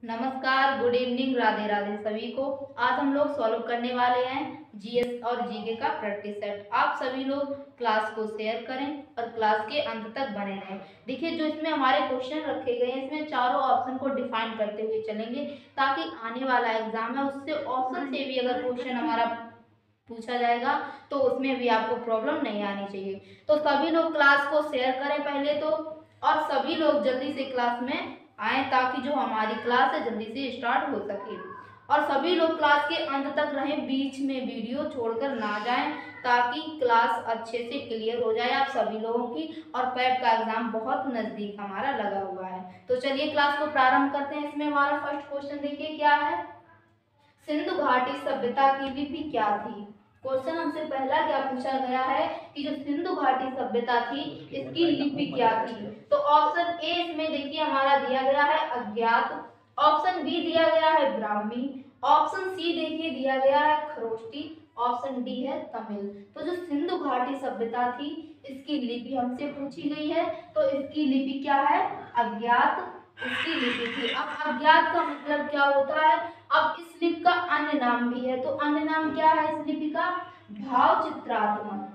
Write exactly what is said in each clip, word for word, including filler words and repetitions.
नमस्कार, good evening, Radhe Radhe सभी को। आज हम लोग सॉल्व करने वाले हैं जीएस और जीके का प्रैक्टिस सेट। आप सभी लोग क्लास को शेयर करें और क्लास के अंत तक बने रहें। देखिए, जो इसमें हमारे क्वेश्चन रखे गए हैं, इसमें चारों ऑप्शन को डिफाइन करते हुए चलेंगे ताकि आने वाला एग्जाम है उससे ऑप्शन से भी अगर क्वेश्चन हमारा पूछा जाएगा तो उसमें भी आपको प्रॉब्लम नहीं आनी चाहिए। तो सभी लोग क्लास को शेयर करें पहले तो, और सभी लोग जल्दी से क्लास में आए ताकि जो हमारी क्लास है जल्दी से स्टार्ट हो सके। और सभी लोग क्लास के अंत तक रहें, बीच में वीडियो छोड़कर ना जाएं ताकि क्लास अच्छे से क्लियर हो जाए आप सभी लोगों की। और पैट का एग्जाम बहुत नजदीक हमारा लगा हुआ है। तो चलिए क्लास को प्रारंभ करते हैं। इसमें हमारा फर्स्ट क्वेश्चन देखिए क्या है। सिंधु घाटी सभ्यता की लिपि क्या थी। क्वेश्चन हमसे पहला क्या पूछा गया है कि जो सिंधु घाटी सभ्यता थी इसकी लिपि क्या थी। तो ऑप्शन ए इसमें देखिए हमारा दिया गया है अज्ञात, ऑप्शन बी दिया गया है ब्राह्मी, ऑप्शन सी देखिए दिया गया है खरोष्टी, ऑप्शन डी है तमिल। तो जो सिंधु घाटी सभ्यता थी इसकी लिपि हमसे पूछी गई है, तो इसकी लिपि क्या है अज्ञात, इसकी लिपि थी। अब अज्ञात का मतलब क्या होता है। अब इस लिपि का अन्य नाम भी है, तो अन्य नाम क्या है इस लिपि का, भाव चित्रात्मक।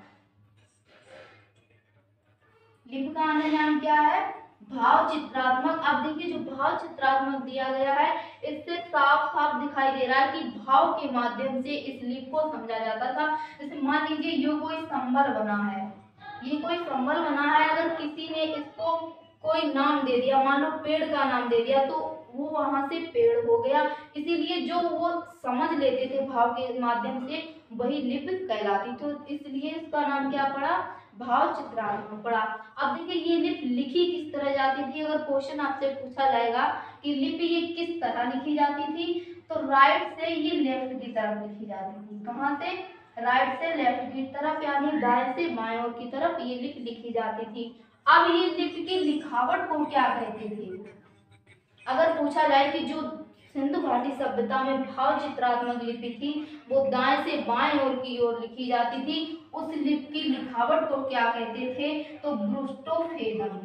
लिपि का अन्य नाम क्या है, भाव चित्रात्मक। अब देखिए जो भाव चित्रात्मक दिया गया है इससे साफ साफ दिखाई दे रहा है कि भाव के माध्यम से इस लिपि को समझा जाता था। जैसे मान लीजिए ये कोई संबल बना है, ये कोई संबल बना है, अगर किसी ने इसको कोई नाम दे दिया, मान लो पेड़ का नाम दे दिया, तो वो वहां से पेड़ हो गया। इसीलिए जो वो समझ लेते थे भाव के माध्यम से वही लिपि कहलाती, तो इसलिए इसका नाम क्या पड़ा, भाव चित्रात्मक पड़ा। अब देखिए ये लिपि लिखी किस तरह जाती थी। अगर क्वेश्चन आपसे पूछा जाएगा कि लिपि ये किस तरह लिखी जाती थी, तो राइट से ये लेफ्ट की तरफ लिखी जाती थी। कहाँ से, राइट से लेफ्ट की तरफ, यानी दाएं से बाएं ओर की तरफ ये लिपि लिखी जाती थी। अब ये लिपि की लिखावट को क्या कहते थे। अगर पूछा जाए कि जो सिंधु घाटी सभ्यता में भाव चित्रात्मक लिपि थी वो दाएं से बाएं ओर की ओर लिखी जाती थी, उस लिपि की लिखावट को क्या कहते थे, तो ब्रुस्टोफेदम।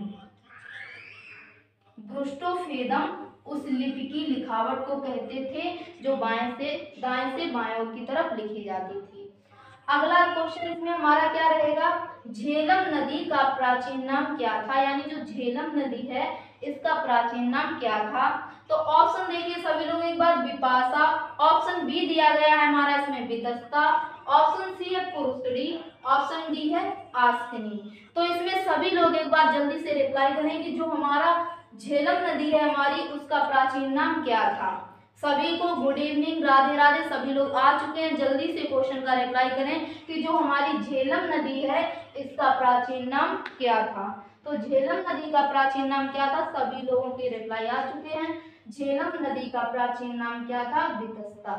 ब्रुस्टोफेदम उस लिपि की लिखावट को कहते थे जो बाएं से दाएं से बाएं ओर की तरफ लिखी जाती थी। अगला क्वेश्चन इसमें हमारा क्या रहेगा, झेलम नदी का प्राचीन नाम क्या था, यानी जो झेलम नदी है इसका प्राचीन नाम क्या था। तो ऑप्शन देखिए सभी लोग एक बार, विपाशा, ऑप्शन बी दिया गया है हमारा इसमें वितस्ता, ऑप्शन सी है पुरुषड़ी, ऑप्शन डी है आस्किनी। तो इसमें सभी लोग एक बार जल्दी से रिप्लाई करें कि जो हमारा झेलम नदी है हमारी उसका प्राचीन नाम क्या था। सभी को गुड इवनिंग, राधे राधे, सभी लोग आ चुके हैं, जल्दी से क्वेश्चन का रिप्लाई करें कि जो हमारी झेलम नदी है इसका प्राचीन नाम क्या था। तो झेलम नदी का प्राचीन नाम क्या था, सभी लोगों के रिप्लाई आ चुके हैं। झेलम नदी का प्राचीन नाम क्या था, वितस्ता।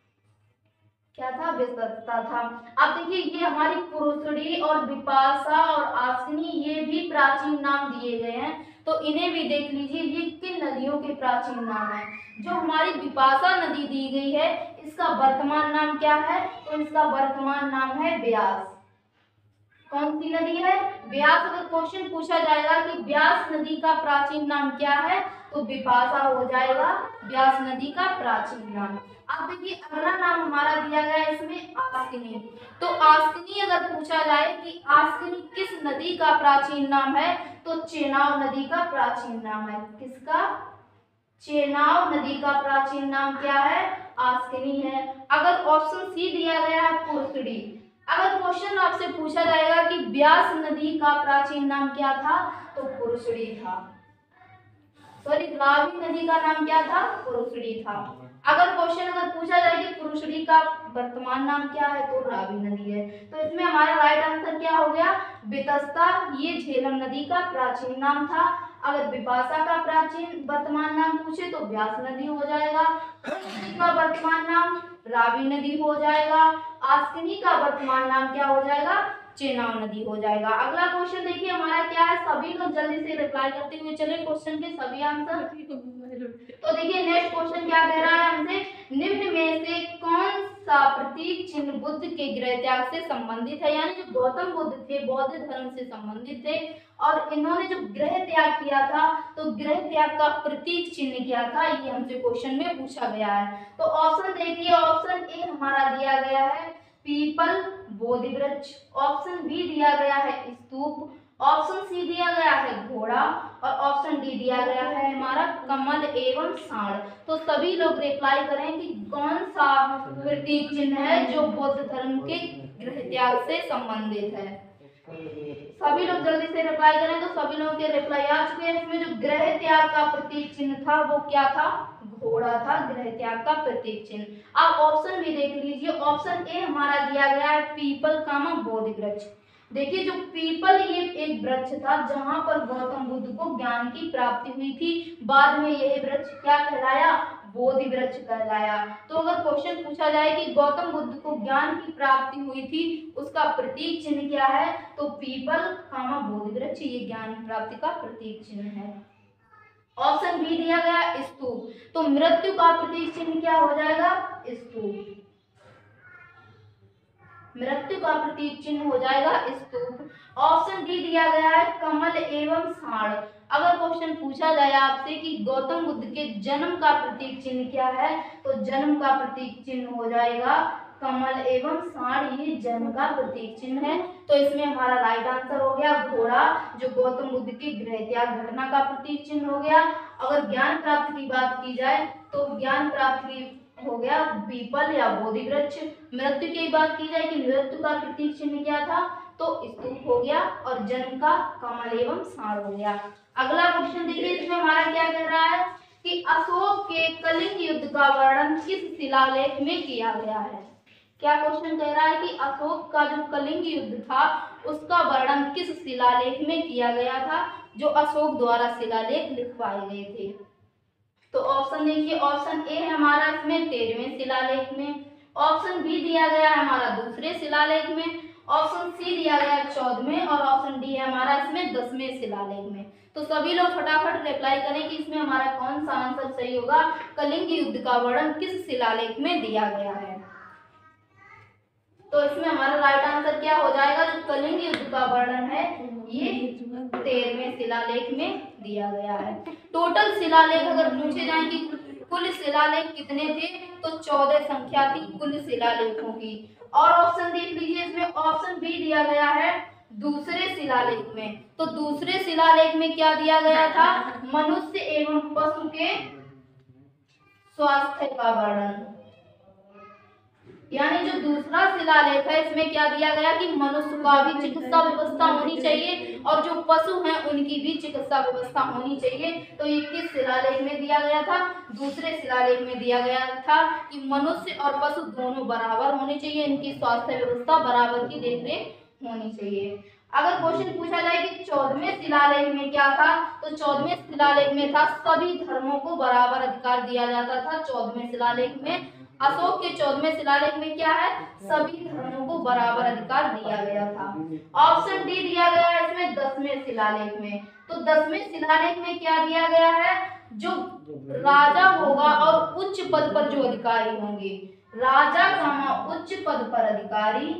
क्या था, वितस्ता था। अब देखिए ये हमारी पुरुषड़ी और विपाशा और आस्किनी ये भी प्राचीन नाम दिए गए हैं, तो इन्हें भी देख लीजिए ये किन नदियों के प्राचीन नाम है। जो हमारी विपाशा नदी दी गई है इसका वर्तमान नाम क्या है, तो इसका वर्तमान नाम है व्यास। कौन सी नदी है, व्यास। अगर क्वेश्चन पूछा जाएगा कि व्यास नदी का प्राचीन नाम क्या है, तो विपाशा हो जाएगा व्यास नदी का प्राचीन नाम। अब देखिए अगला नाम हमारा दिया गया है इसमें आस्किनी। तो आस्किनी अगर पूछा जाए कि आस्किनी किस नदी का प्राचीन नाम है, तो चेनाब नदी का प्राचीन नाम है। किसका, चेनाब नदी का प्राचीन नाम क्या है, आस्किनी है। अगर ऑप्शन सी दिया गया है पुरुषड़ी। अगर क्वेश्चन आपसे पूछा जाएगा कि व्यास नदी का प्राचीन नाम क्या था, तो पुरुषड़ी था। सॉरी, रावी नदी का नाम क्या था, पुरुषड़ी था। अगर क्वेश्चन अगर पूछा जाए कि पुरुषड़ी का वर्तमान नाम क्या है, तो रावी नदी है। तो इसमें हमारा राइट आंसर क्या हो गया, वितस्ता। ये झेलम नदी का प्राचीन नाम था। अगर विपाशा का प्राचीन वर्तमान नाम पूछे तो व्यास नदी हो जाएगा, पुरुषड़ी का वर्तमान नाम रावी नदी हो जाएगा, आस्किनी का वर्तमान नाम क्या हो जाएगा, चेनाब नदी हो जाएगा। अगला क्वेश्चन देखिए हमारा क्या है, सभी लोग जल्दी से रिप्लाई करते हुए चले क्वेश्चन के सभी आंसर। तो देखिए नेक्स्ट क्वेश्चन क्या कह रहा है हमसे, निम्न में से कौन सा प्रतीक चिन्ह बुद्ध के गृह त्याग से संबंधित है? यानी जो गौतम बुद्ध थे बौद्ध धर्म से संबंधित थे और इन्होंने जो गृह त्याग किया था तो गृह त्याग का प्रतीक चिन्ह क्या था, ये हमसे क्वेश्चन में पूछा गया है। तो ऑप्शन देखिए, ऑप्शन ए हमारा दिया गया है पीपल बोधि वृक्ष, ऑप्शन बी दिया गया है स्तूप, ऑप्शन सी दिया गया है घोड़ा और ऑप्शन डी दिया गया है हमारा कमल एवं साढ़। तो सभी लोग रिप्लाई करें कि कौन सा प्रतीक चिन्ह है जो बौद्ध धर्म के गृह त्याग से संबंधित है। सभी लोग जल्दी से रिप्लाई करें। तो सभी लोगों के रिप्लाई आ चुके हैं। इसमें जो गृह त्याग का प्रतीक चिन्ह था वो क्या था, घोड़ा था गृह त्याग का प्रतीक चिन्ह। आप ऑप्शन भी देख लीजिए, ऑप्शन ए हमारा दिया गया है पीपल कामा बोधि वृक्ष। देखिए जो पीपल ये एक वृक्ष था जहां पर गौतम बुद्ध को ज्ञान की प्राप्ति हुई थी, बाद में यह वृक्ष क्या कहलाया, बोधि वृक्ष कहलाया। तो अगर क्वेश्चन पूछा जाए कि गौतम बुद्ध को ज्ञान की प्राप्ति हुई थी उसका प्रतीक चिन्ह क्या है, तो पीपल कामा बोधि वृक्ष ये ज्ञान की प्राप्ति का प्रतीक चिन्ह है। ऑप्शन बी दिया गया स्तूप, तो मृत्यु का प्रतीक चिन्ह क्या हो जाएगा, स्तूप। मृत्यु का प्रतीक चिन्ह हो जाएगा स्तूप। ऑप्शन डी दिया गया है कमल एवं साढ़। अगर क्वेश्चन पूछा जाए आपसे कि गौतम बुद्ध के जन्म का प्रतीक चिन्ह क्या है, तो जन्म का प्रतीक चिन्ह हो जाएगा कमल एवं साढ़, ये जन्म का प्रतीक चिन्ह है। तो इसमें हमारा राइट आंसर हो गया घोड़ा, जो गौतम बुद्ध की गृह त्याग घटना का प्रतीक चिन्ह हो गया। अगर ज्ञान प्राप्ति की बात की जाए तो ज्ञान प्राप्ति हो गया पीपल या बोधि वृक्ष। मृत्यु की बात की जाए कि मृत्यु का प्रतीक चिन्ह क्या था, तो स्तूप हो गया और जन्म का कमल एवं साढ़ हो गया। अगला क्वेश्चन देखिए, इसमें हमारा क्या कह रहा है कि अशोक के कलिंग युद्ध का वर्णन किस शिलालेख में किया गया है। क्या क्वेश्चन कह रहा है कि अशोक का जो कलिंग युद्ध था उसका वर्णन किस शिलालेख में किया गया था, जो अशोक द्वारा शिलालेख लिखवाए गए थे। तो ऑप्शन देखिए, ऑप्शन ए है हमारा इसमें तेरहवें शिलालेख में, ऑप्शन बी दिया गया है हमारा दूसरे शिलालेख में, ऑप्शन सी दिया गया है चौदहवें और ऑप्शन डी है हमारा इसमें दसवें शिलालेख में। तो सभी लोग फटाफट रिप्लाई करें कि इसमें हमारा कौन सा आंसर सही होगा, कलिंग युद्ध का वर्णन किस शिलालेख में दिया गया है। तो इसमें हमारा राइट आंसर क्या हो जाएगा, जो कलिंग युद्ध का वर्णन है ये तेरहवें शिलालेख में दिया गया है। टोटल शिलालेख अगर पूछे जाए कि कुल शिलालेख कितने थे, तो चौदह संख्या थी कुल शिलालेखों की। और ऑप्शन देख लीजिए, इसमें ऑप्शन बी दिया गया है दूसरे शिलालेख में। तो दूसरे शिलालेख में क्या दिया गया था, मनुष्य एवं पशु के स्वास्थ्य का वर्णन। यानी जो दूसरा शिलालेख है इसमें क्या दिया गया कि मनुष्य का भी चिकित्सा व्यवस्था होनी चाहिए और जो पशु हैं उनकी भी चिकित्सा व्यवस्था होनी चाहिए। तो ये किस शिलालेख में दिया गया था, दूसरे शिलालेख में दिया गया था कि मनुष्य और पशु दोनों बराबर होने चाहिए, इनकी स्वास्थ्य व्यवस्था बराबर की देखरेख होनी चाहिए। अगर क्वेश्चन पूछा जाए कि चौदहवें शिलालेख में क्या था, तो चौदहवें शिलालेख में था सभी धर्मों को बराबर अधिकार दिया जाता था। चौदहवें शिलालेख में, अशोक के चौदहवें शिलालेख में क्या है, सभी धर्मों को बराबर अधिकार दिया गया था। ऑप्शन डी दिया गया है इसमें दसवें शिलालेख में। तो दसवें शिलालेख में क्या दिया गया है, जो राजा होगा और उच्च पद पर जो अधिकारी होंगे, राजा का उच्च पद पर अधिकारी,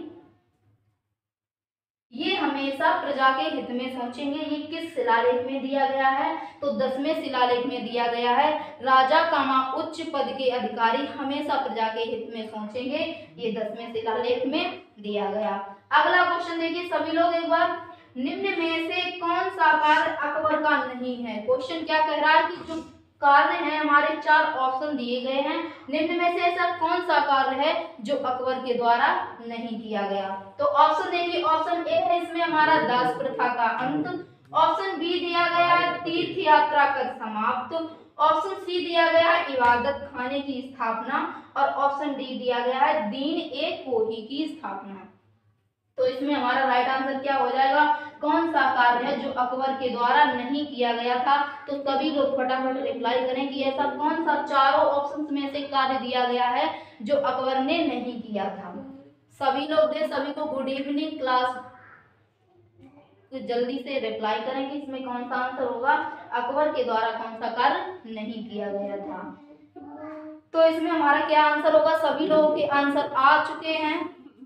ये हमेशा प्रजा के हित में सोचेंगे। ये किस शिलालेख में दिया गया है, तो दसवें शिलालेख में दिया गया है। राजा कामा उच्च पद के अधिकारी हमेशा प्रजा के हित में सोचेंगे, ये दसवें शिलालेख में दिया गया। अगला क्वेश्चन देखिए सभी लोग एक बार, निम्न में से कौन सा कार्य अकबर का नहीं है। क्वेश्चन क्या कह रहा है कि जो कार्य है हमारे चार ऑप्शन दिए गए हैं, निम्न में से ऐसा कौन सा कार्य है जो अकबर के द्वारा नहीं किया गया। तो ऑप्शन देखिए, ऑप्शन ए है इसमें हमारा दास प्रथा का अंत, ऑप्शन बी दिया गया है तीर्थ यात्रा कर समाप्त, ऑप्शन सी दिया गया है इबादत खाने की स्थापना और ऑप्शन डी दिया गया है दीन ए कोही की स्थापना। तो इसमें हमारा राइट आंसर क्या हो जाएगा, कौन सा कार्य है जो अकबर के द्वारा नहीं किया गया था। तो सभी लोग फटाफट रिप्लाई करें कि ऐसा कौन सा चारों ऑप्शंस में से कार्य दिया गया है जो अकबर ने नहीं किया था। सभी लोग दे, सभी को गुड इवनिंग क्लास, तो जल्दी से रिप्लाई करें कि इसमें कौन सा आंसर होगा, अकबर के द्वारा कौन सा कार्य नहीं किया गया था। तो इसमें हमारा क्या आंसर होगा? सभी लोगों के आंसर आ चुके हैं,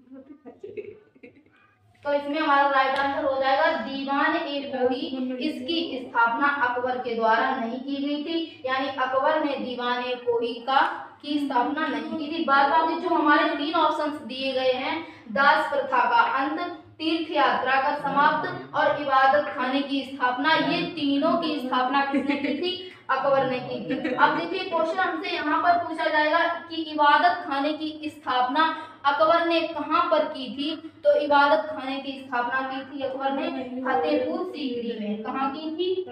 तो इसमें हमारा राइट आंसर हो जाएगा दीवान ए कोही। इसकी स्थापना अकबर के द्वारा नहीं की गई थी, यानी अकबर ने दीवान ए कोही का की स्थापना नहीं की थी। बात आती जो हमारे तीन ऑप्शंस दिए गए हैं, दास प्रथा का अंत, तीर्थ यात्रा का समाप्त और इबादत खाने की स्थापना, ये तीनों की स्थापना किसने की थी? अकबर ने की थी। अब देखिए क्वेश्चन हमसे यहाँ पर पूछा जाएगा कि इबादत खाने की स्थापना अकबर ने कहाँ पर की थी? तो इबादत खाने की स्थापना की थी अकबर ने फतेहपुर सीकरी में। कहाँ की थी?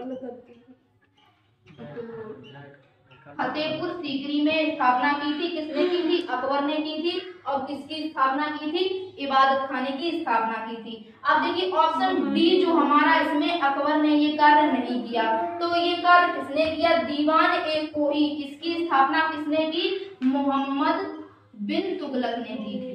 फतेहपुर सीकरी में स्थापना की थी। किसने की थी? अकबर ने की थी। और किसकी स्थापना की थी? इबादत खाने की स्थापना की थी। अब देखिए ऑप्शन डी जो हमारा, इसमें अकबर ने ये कार्य नहीं किया, तो ये कार्य किसने किया? दीवान ए कोही। इसकी स्थापना किसने की? मोहम्मद बिन तुगलक ने की थी।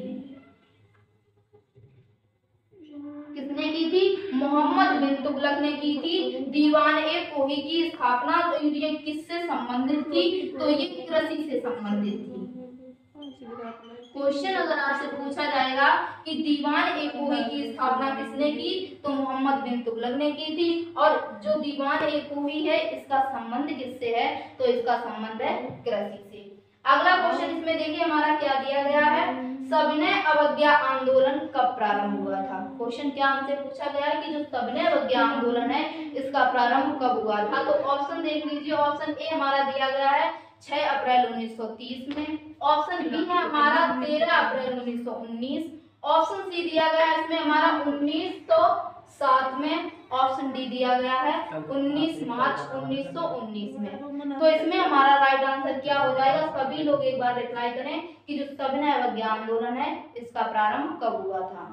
किसने की थी? मोहम्मद बिन तुगलक ने की थी। दीवान ए कोही की स्थापना ये किससे संबंधित थी? तो ये कृषि से संबंधित थी। क्वेश्चन अगर आपसे पूछा जाएगा कि दीवान ए कोही की स्थापना किसने की, तो मोहम्मद बिन तुगलक ने की थी। और जो दीवान ए कोही है इसका संबंध किससे है? तो इसका संबंध है कृषि से। अगला क्वेश्चन इसमें देखिए हमारा क्या दिया गया है, सविनय अवज्ञा आंदोलन कब प्रारंभ हुआ था? क्वेश्चन क्या हमसे पूछा गया है कि जो सविनय अवज्ञा आंदोलन है इसका प्रारंभ कब हुआ था? तो ऑप्शन देख लीजिए। ऑप्शन ए हमारा दिया गया है छह अप्रैल उन्नीस सौ तीस में। ऑप्शन बी है हमारा तेरह अप्रैल उन्नीस सौ उन्नीस। ऑप्शन सी दिया गया है इसमें हमारा उन्नीस सौ सात में। ऑप्शन डी दिया गया है उन्नीस मार्च उन्नीस सौ उन्नीस में। तो इसमें हमारा राइट आंसर क्या हो जाएगा? सभी लोग एक बार रिप्लाई करें कि जो सविनय अवज्ञा आंदोलन है इसका प्रारंभ कब हुआ था?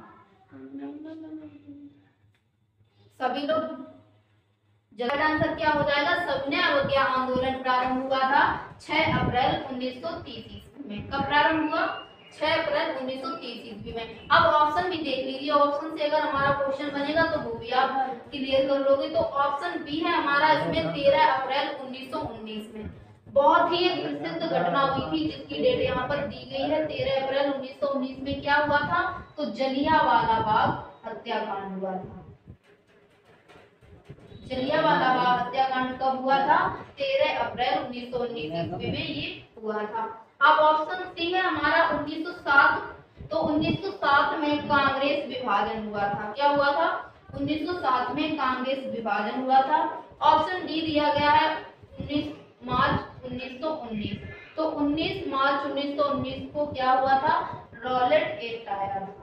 सभी लोग राइट आंसर क्या हो जाएगा? सविनय अवज्ञा आंदोलन प्रारंभ हुआ था छह अप्रैल उन्नीस सौ तीस ईस्वी में। कब प्रारंभ हुआ? छह अप्रैल उन्नीस सौ तीस ईस्वी में। अब ऑप्शन भी देख लीजिए। ऑप्शन से अगर हमारा क्वेश्चन बनेगा तो वो भी आप क्लियर कर लोगे। तो ऑप्शन बी है हमारा इसमें तेरह अप्रैल उन्नीस सौ उन्नीस में। बहुत ही एक प्रसिद्ध घटना हुई थी जिसकी डेट यहाँ पर दी गई है तेरह अप्रैल उन्नीस सौ उन्नीस में। क्या हुआ था? तो जलियांवाला बाग हत्याकांड हुआ था। जलियांवाला बाग हत्याकांड कब हुआ था? तेरह अप्रैल उन्नीस सौ उन्नीस ईस्वी में ये हुआ था। अब ऑप्शन सी है हमारा उन्नीस सौ सात। तो उन्नीस सौ सात में कांग्रेस विभाजन हुआ था। क्या हुआ था? उन्नीस सौ सात में कांग्रेस विभाजन हुआ था। ऑप्शन डी दिया गया है उन्नीस मार्च उन्नीस सौ उन्नीस। तो उन्नीस मार्च उन्नीस सौ उन्नीस को क्या हुआ था? रॉलेट एक्ट आया था।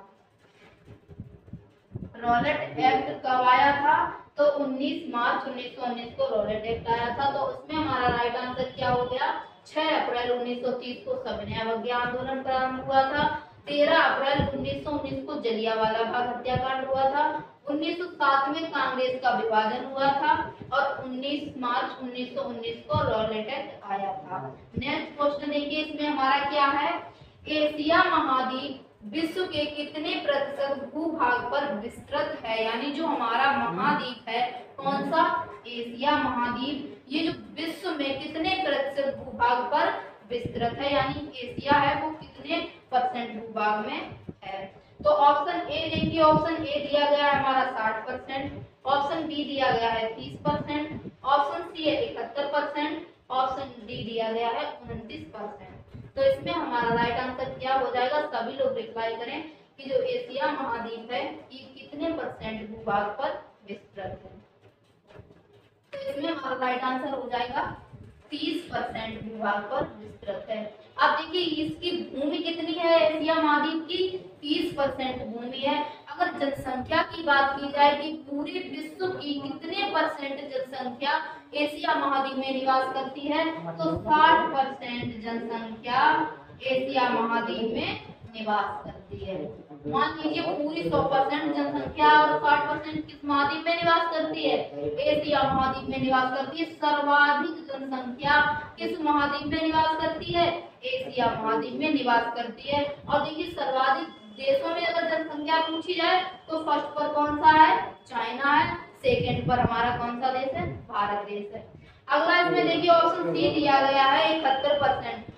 रॉलेट एक्ट कब आया था? तो उन्नीस मार्च उन्नीस सौ उन्नीस को रॉलेट एक्ट आया था। तो उसमें हमारा राइट आंसर क्या हो गया? छह अप्रैल उन्नीस सौ तीस को सविनय अवज्ञा आंदोलन प्रारंभ हुआ था। तेरह अप्रैल उन्नीस सौ उन्नीस को जलियांवाला बाग हत्याकांड हुआ था। उन्नीस सौ सात में कांग्रेस का विभाजन हुआ था और उन्नीस मार्च उन्नीस सौ उन्नीस को रॉलेट एक्ट आया था। नेक्स्ट क्वेश्चन देखिए इसमें हमारा क्या है, एशिया महाद्वीप विश्व के कितने प्रतिशत भूभाग पर विस्तृत है? यानी जो हमारा महाद्वीप है कौन सा? एशिया महाद्वीप, ये जो विश्व में कितने प्रतिशत भूभाग पर विस्तृत है, यानी एशिया है वो कितने परसेंट भूभाग में है? तो ऑप्शन ए देखिए, ऑप्शन ए दिया गया है हमारा साठ परसेंट, ऑप्शन बी दिया गया है तीस परसेंट, ऑप्शन सी है इकहत्तर परसेंट, ऑप्शन डी दिया गया है उनतीस परसेंट। तो इसमें हमारा राइट आंसर क्या हो जाएगा? सभी लोग रिप्लाई करें कि जो एशिया महाद्वीप है ये कितने परसेंट भूभाग पर विस्तृत है। तो इसमें हमारा राइट आंसर हो जाएगा तीस परसेंट भूभाग पर विस्तृत है। अब देखिए इसकी भूमि कितनी है एशिया महाद्वीप की? तीस परसेंट भूमि है। अगर जनसंख्या की बात की जाए कि पूरे विश्व की कितने परसेंट जनसंख्या एशिया महाद्वीप में निवास करती है, तो साठ परसेंट जनसंख्या एशिया महाद्वीप में निवास करती है। मान लीजिए पूरी सौ परसेंट जनसंख्या और साठ परसेंट किस महाद्वीप में निवास करती है? एशिया महाद्वीप में निवास करती है। सर्वाधिक जनसंख्या किस महाद्वीप में निवास करती है? एशिया महाद्वीप में निवास करती है। और देखिए सर्वाधिक देशों में अगर जनसंख्या पूछी जाए तो फर्स्ट पर कौन सा है? चाइना है। सेकेंड पर हमारा कौन सा देश है? भारत देश है। अगला इसमें देखिए ऑप्शन सी दिया गया है इकहत्तर परसेंट।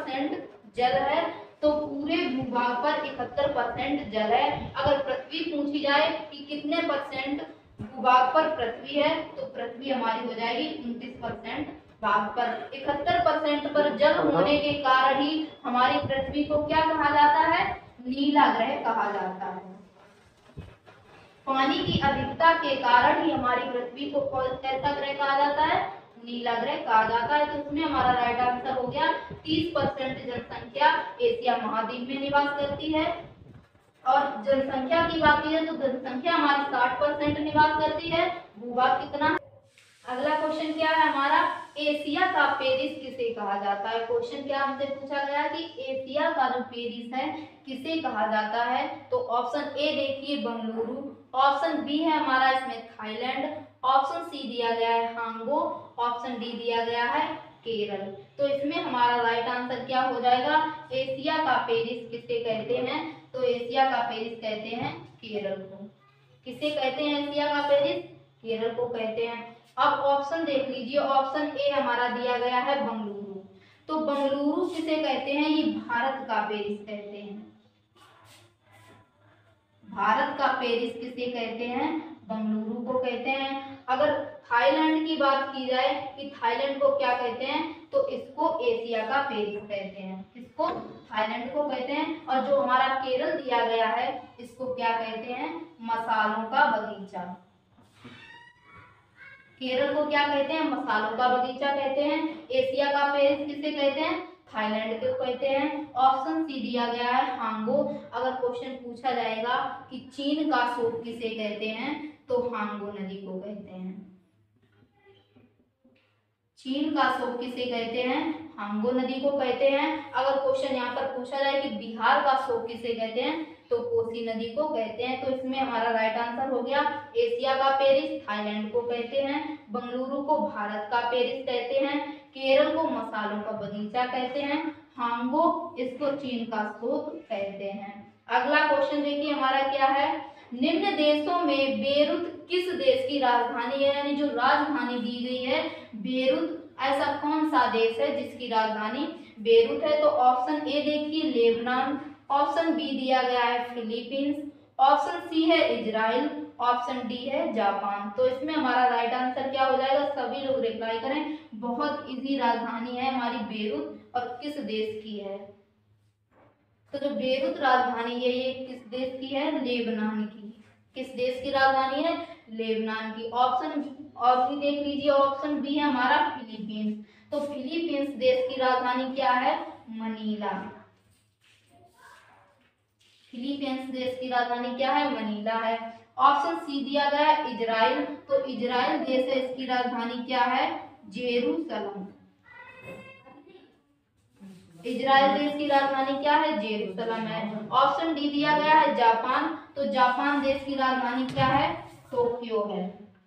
परसेंट जल है तो पूरे भूभाग पर इकहत्तर परसेंट जल है। अगर पृथ्वी पूछी जाए कि कितने परसेंट भूभाग पर पृथ्वी है तो पृथ्वी हमारी हो जाएगी उनतीस परसेंट भाग पर। इकहत्तर परसेंट पर जल होने के कारण ही हमारी पृथ्वी को क्या कहा जाता है, नीला ग्रह कहा जाता है। पानी की अधिकता के कारण ही हमारी पृथ्वी को कैसा ग्रह कहा जाता है, नीला ग्रह कहा जाता है। तो इसमें हमारा राइट आंसर हो गया तीस परसेंट जनसंख्या एशिया महाद्वीप में निवास करती है। और जनसंख्या की बात की जाए तो जनसंख्या हमारी साठ परसेंट निवास करती है। भूभाग कितना है? अगला क्वेश्चन क्या है हमारा, एशिया का पेरिस किसे कहा जाता है। क्वेश्चन क्या हमसे पूछा गया कि एशिया का जो पेरिस है किसे कहा जाता है। तो ऑप्शन ए देखिए बंगलुरु, ऑप्शन बी है हमारा इसमें थाईलैंड, ऑप्शन सी दिया गया है हांगो, ऑप्शन डी दिया गया है केरल। तो इसमें हमारा राइट आंसर क्या हो जाएगा, एशिया का पेरिस किसे कहते हैं। तो एशिया का पेरिस कहते हैं केरल को। किसे कहते हैं एशिया का पेरिस, केरल को कहते हैं। अब ऑप्शन देख लीजिए, ऑप्शन ए हमारा दिया गया है बंगलुरु। तो बंगलुरु किसे कहते हैं, ये भारत का पेरिस कहते हैं। भारत का पेरिस किसे कहते हैं, बंगलुरु को कहते हैं। अगर थाईलैंड की बात की जाए कि थाईलैंड को क्या कहते हैं तो इसको एशिया का पेरिस कहते हैं, इसको थाईलैंड को कहते हैं। और जो हमारा केरल दिया गया है इसको क्या कहते हैं, मसालों का बगीचा। केरल को क्या कहते हैं, मसालों का बगीचा कहते हैं। एशिया का पेरिस किसे कहते हैं, थाईलैंड को कहते हैं। ऑप्शन सी दिया गया है हांगो। अगर क्वेश्चन पूछा जाएगा कि चीन का शोक किसे कहते हैं तो हांगो नदी को कहते हैं। चीन का शोक किसे कहते हैं, हांगो नदी को कहते हैं। अगर क्वेश्चन यहाँ पर पूछा जाए कि बिहार का शोक किसे कहते हैं तो कोसी नदी को कहते हैं। तो इसमें हमारा राइट आंसर हो गया एशिया का पेरिस थाईलैंड को कहते हैं, बंगलुरु को भारत का पेरिस कहते हैं, केरल को मसालों का बगीचा कहते हैं, हांगो इसको चीन का शोक कहते हैं। अगला क्वेश्चन देखिए हमारा क्या है, निम्न देशों में बेरूत किस देश की राजधानी है, यानी जो राजधानी दी गई है बेरूत, ऐसा कौन सा देश है जिसकी राजधानी बेरूत है। तो ऑप्शन ए देखिए लेबनान, ऑप्शन बी दिया गया है फिलीपींस, ऑप्शन सी है इजराइल, ऑप्शन डी है जापान। तो इसमें हमारा राइट आंसर क्या हो जाएगा, सभी लोग रिप्लाई करें। बहुत इजी राजधानी है हमारी बेरूत और किस देश की है। तो जो बेरूत राजधानी है ये किस देश की है, लेबनान की। किस देश की राजधानी है, लेबनान की। ऑप्शन और भी देख लीजिए, ऑप्शन बी है हमारा फिलीपींस। तो फिलीपींस देश की राजधानी क्या है, मनीला। फिलीपींस देश की राजधानी क्या है, मनीला है। ऑप्शन सी दिया गया है इजराइल। तो इजराइल देश है, इसकी राजधानी क्या है, जेरूसलम। इजराइल देश की राजधानी क्या है, जेरूसलम है। ऑप्शन डी दिया गया है जापान। तो जापान देश की राजधानी क्या है, टोक्यो है।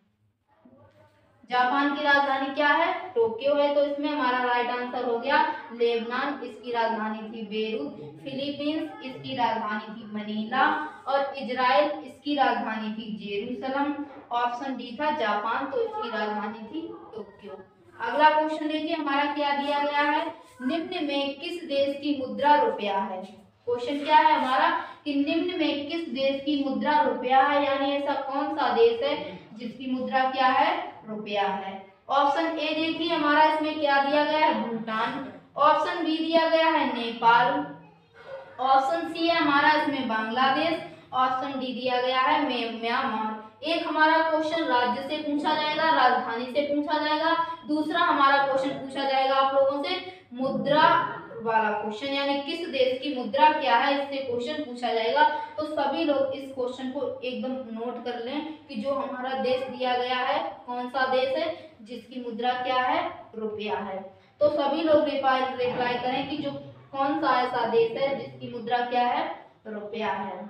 जापान की राजधानी क्या है, टोक्यो है। तो इसमें हमारा राइट आंसर हो गया लेबनान, इसकी राजधानी थी बेरूत, फिलीपींस इसकी राजधानी थी मनीला और इजराइल इसकी राजधानी थी जेरूसलम। ऑप्शन डी था जापान, तो इसकी राजधानी थी टोक्यो। अगला क्वेश्चन देखिए हमारा क्या दिया गया है, निम्न में किस देश की मुद्रा रुपया है। क्वेश्चन क्या है हमारा कि निम्न में किस देश की मुद्रा रुपया है, यानी ऐसा कौन सा देश है जिसकी मुद्रा क्या है, रुपया है। ऑप्शन ए देखिए हमारा इसमें क्या दिया गया है, भूटान, ऑप्शन बी दिया गया है नेपाल, ऑप्शन सी है हमारा इसमें बांग्लादेश, ऑप्शन डी दिया गया है म्यांमार। एक हमारा क्वेश्चन राज्य से पूछा जाएगा, राजधानी से पूछा जाएगा, दूसरा हमारा क्वेश्चन पूछा जाएगा आप लोगों से मुद्रा वाला क्वेश्चन, यानी किस देश की मुद्रा क्या है, इससे क्वेश्चन पूछा जाएगा। तो सभी लोग इस क्वेश्चन को एकदम नोट कर लें कि जो हमारा देश दिया गया है कौन सा देश है जिसकी मुद्रा क्या है, रुपया है। तो सभी लोग रिप्लाई रिप्लाई करें कि जो कौन सा ऐसा देश है जिसकी मुद्रा क्या है, रुपया है।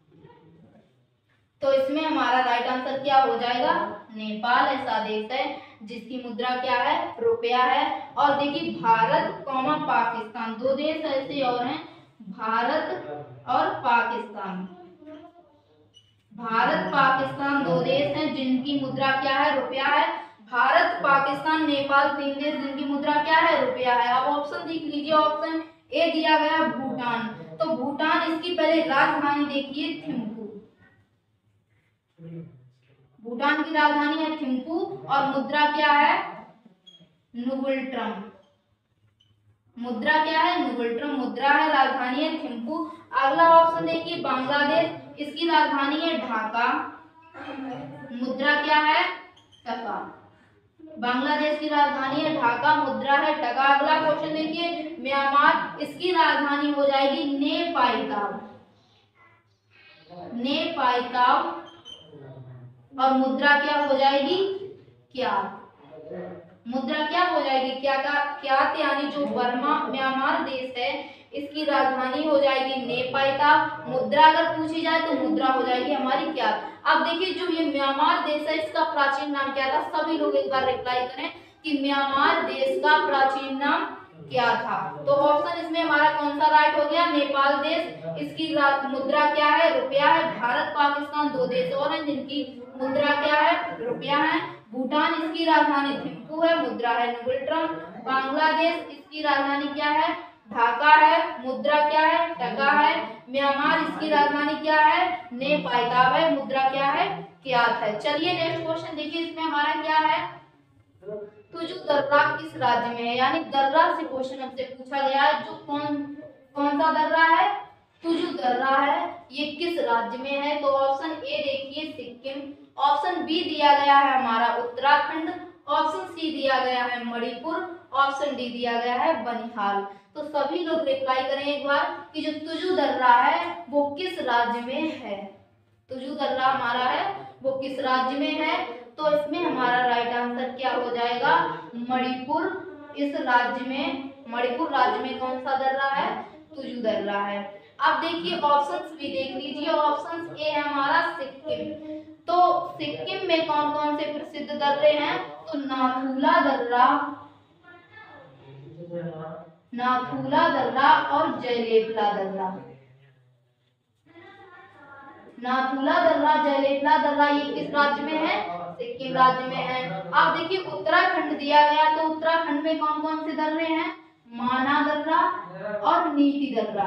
तो इसमें हमारा राइट आंसर क्या हो जाएगा, नेपाल ऐसा देश है जिसकी मुद्रा क्या है, रुपया है। और देखिए भारत कौमा पाकिस्तान, दो देश ऐसे और हैं, भारत और पाकिस्तान। भारत पाकिस्तान दो देश हैं जिनकी मुद्रा क्या है, रुपया है। भारत पाकिस्तान नेपाल तीन देश जिनकी मुद्रा क्या है, रुपया है। अब ऑप्शन देख लीजिए, ऑप्शन ए दिया गया भूटान, तो भूटान इसकी पहले राजधानी देखिए थिम्पू, भूटान की राजधानी है थिम्पू और मुद्रा क्या है नुवुलट्रम, मुद्रा क्या है नुवुलट्रम मुद्रा है, राजधानी है थिम्पू। अगला ऑप्शन देखिए बांग्लादेश, इसकी राजधानी है ढाका, मुद्रा क्या है टका, बांग्लादेश की राजधानी है ढाका, मुद्रा है टका। अगला क्वेश्चन देखिए म्यांमार, इसकी राजधानी हो जाएगी नेपायताव, नेपायताव और मुद्रा क्या हो जाएगी क्या, मुद्रा क्या हो जाएगी क्या का क्या, यानी जो बर्मा म्यांमार देश है इसकी राजधानी हो जाएगी नेपायताव, मुद्रा अगर पूछी जाए तो मुद्रा हो जाएगी हमारी क्या। अब देखिए जो ये म्यांमार देश है इसका प्राचीन नाम क्या था, सभी लोग एक बार रिप्लाई करें कि म्यांमार देश का प्राचीन नाम क्या था। तो ऑप्शन इसमें हमारा कौन सा राइट हो गया, नेपाल देश, इसकी मुद्रा क्या है रुपया है। भारत पाकिस्तान दो देश और हैं जिनकी मुद्रा क्या है रुपया है। भूटान इसकी राजधानी थिम्पू है, मुद्रा है नुवुलट्रम। बांग्लादेश इसकी राजधानी क्या है ढाका है, मुद्रा क्या है टका है। म्यांमार इसकी राजधानी क्या है नेपायताव है, मुद्रा क्या है क्यात है। चलिए नेक्स्ट क्वेश्चन देखिए, इसमें हमारा क्या है तुजु दर्रा किस राज्य में है, यानी दर्रा से क्वेश्चन हमसे पूछा गया है, जो कौन कौन सा दर्रा है तुजु दर्रा है, ये किस राज्य में है। तो ऑप्शन ए देखिए सिक्किम, ऑप्शन बी दिया गया है हमारा उत्तराखंड, ऑप्शन सी दिया गया है मणिपुर, ऑप्शन डी दिया गया है बनिहाल। तो सभी लोग रिप्लाई करें एक बार कि जो तुजु दर्रा है वो किस राज्य में है, तुजु दर्रा हमारा है वो किस राज्य में है। तो इसमें हमारा राइट आंसर क्या हो जाएगा मणिपुर, इस राज्य में मणिपुर राज्य में कौन सा दर्रा है तुजु दर्रा है। अब देखिए ऑप्शंस भी देख लीजिए, ऑप्शन ए है हमारा सिक्किम, तो सिक्किम में कौन कौन से प्रसिद्ध दर्रे हैं, तो नाथुला दर्रा, नाथुला दर्रा और जयलेपला दर्रा, नाथुला दर्रा जयलेपला दर्रा ये किस राज्य में है सिक्किम राज्य में है। अब देखिए उत्तराखंड दिया गया, तो उत्तराखंड में कौन कौन से दर्रे हैं माना दर्रा और नीति दर्रा,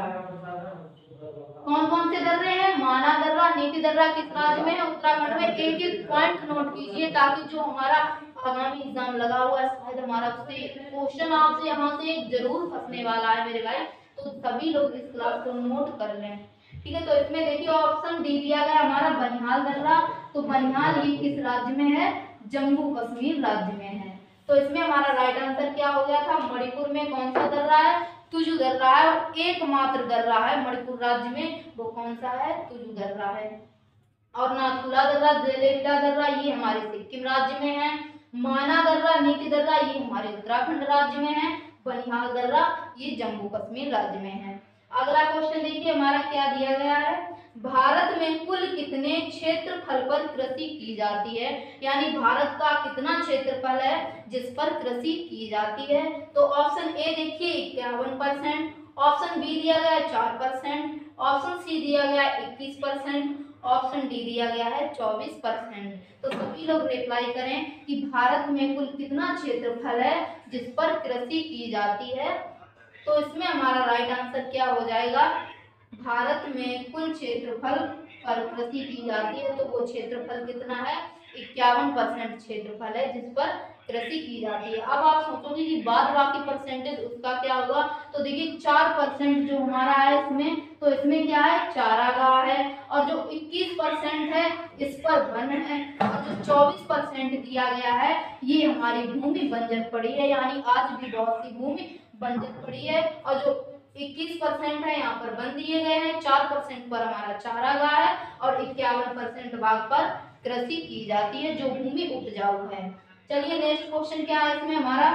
कौन कौन से दर्रे हैं माना दर्रा नीति दर्रा किस राज्य में है उत्तराखंड में। एक एक पॉइंट नोट कीजिए ताकि जो हमारा आगामी एग्जाम लगा हुआ है शायद हमारा उससे क्वेश्चन आपसे यहाँ से जरूर फंसने वाला है मेरे भाई, तो सभी लोग इस क्लास को नोट कर लें ठीक है। तो इसमें देखिए ऑप्शन डी दिया गया हमारा बनिहाल दर्रा, तो बनिहाल ये किस राज्य में है जम्मू कश्मीर राज्य में है। तो इसमें हमारा राइट आंसर क्या हो गया था मणिपुर में कौन सा दर्रा है तुजु दर्रा है, और एकमात्र दर्रा है मणिपुर राज्य में वो कौन सा है तुजु दर्रा है। और नाथुला दर्रा जयलेपला दर्रा ये हमारे सिक्किम राज्य में है, माना दर्रा नीति दर्रा ये हमारे उत्तराखंड राज्य में है, बनिहाल दर्रा ये जम्मू कश्मीर राज्य में है। अगला क्वेश्चन देखिए हमारा क्या दिया गया है, भारत में कुल कितने क्षेत्रफल पर कृषि की जाती है, यानी भारत का कितना क्षेत्रफल है जिस पर कृषि की जाती है। तो ऑप्शन ए देखिए इक्यावन परसेंट, ऑप्शन बी दिया गया है चार परसेंट, ऑप्शन सी दिया गया है इक्कीस परसेंट, ऑप्शन डी दिया गया है चौबीस परसेंट। तो सभी लोग रिप्लाई करें कि भारत में कुल कितना क्षेत्रफल है जिस पर कृषि की जाती है। तो इसमें हमारा राइट आंसर क्या हो जाएगा भारत में कुल क्षेत्रफल पर कृषि की जाती है, तो वो क्षेत्रफल कितना है इक्यावन परसेंट क्षेत्रफल है जिस पर कृषि की जाती है। अब आप सोचोगे कि बाद बाकी परसेंटेज उसका क्या होगा, तो देखिए चार परसेंट जो हमारा है इसमें, तो इसमें क्या है चारागाह है, और जो इक्कीस परसेंट है इस पर वन है, और जो चौबीस परसेंट दिया गया है ये हमारी भूमि बंजर पड़ी है, यानी आज भी बहुत सी भूमि बंजर पड़ी है। और जो इक्कीस परसेंट है यहाँ पर वन दिए गए हैं, चार परसेंट पर हमारा चारागाह है और इक्यावन परसेंट भाग पर कृषि की जाती है जो भूमि उपजाऊ है। चलिए नेक्स्ट क्वेश्चन क्या है इसमें हमारा,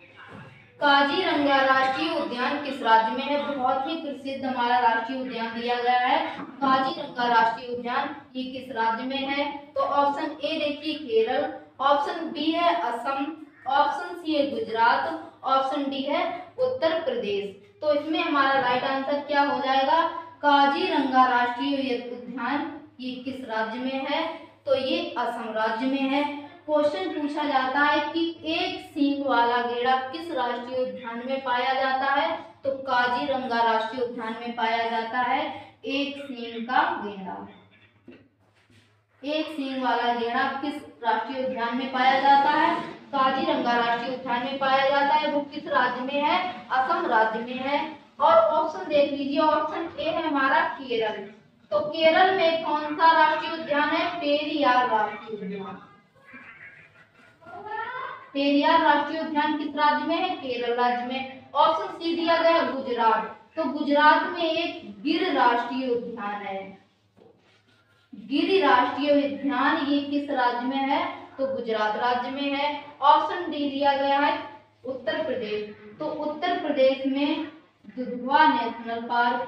काजीरंगा राष्ट्रीय उद्यान किस राज्य में है। बहुत ही प्रसिद्ध हमारा राष्ट्रीय उद्यान दिया गया है काजीरंगा राष्ट्रीय उद्यान, ये किस राज्य में है। तो ऑप्शन ए देखिए केरल, ऑप्शन बी है असम, ऑप्शन सी है गुजरात, ऑप्शन डी है उत्तर प्रदेश। तो इसमें हमारा राइट आंसर क्या हो जाएगा काजीरंगा राष्ट्रीय उद्यान ये किस राज्य में है, तो ये असम राज्य में है। क्वेश्चन पूछा जाता है कि एक सींग वाला गेड़ा किस राष्ट्रीय उद्यान में पाया जाता है, तो काजीरंगा राष्ट्रीय उद्यान में पाया जाता है एक सींग का गेड़ा। एक सींग वाला गेड़ा किस राष्ट्रीय उद्यान में पाया जाता है, काजीरंगा राष्ट्रीय उद्यान में पाया जाता है। वो किस राज्य में है, असम राज्य में है। और ऑप्शन देख लीजिए, ऑप्शन ए है हमारा केरल। तो केरल में कौन सा राष्ट्रीय उद्यान है, पेरियार राष्ट्रीय उद्यान। पेरियार राष्ट्रीय उद्यान किस राज्य में है, केरल राज्य में। ऑप्शन सी दिया गया गुजरात। तो गुजरात में एक गिर राष्ट्रीय उद्यान है। गिर राष्ट्रीय उद्यान ये किस राज्य में है, तो गुजरात राज्य में है। ऑप्शन डी दिया गया है उत्तर प्रदेश। तो उत्तर प्रदेश में Dudhwa national park,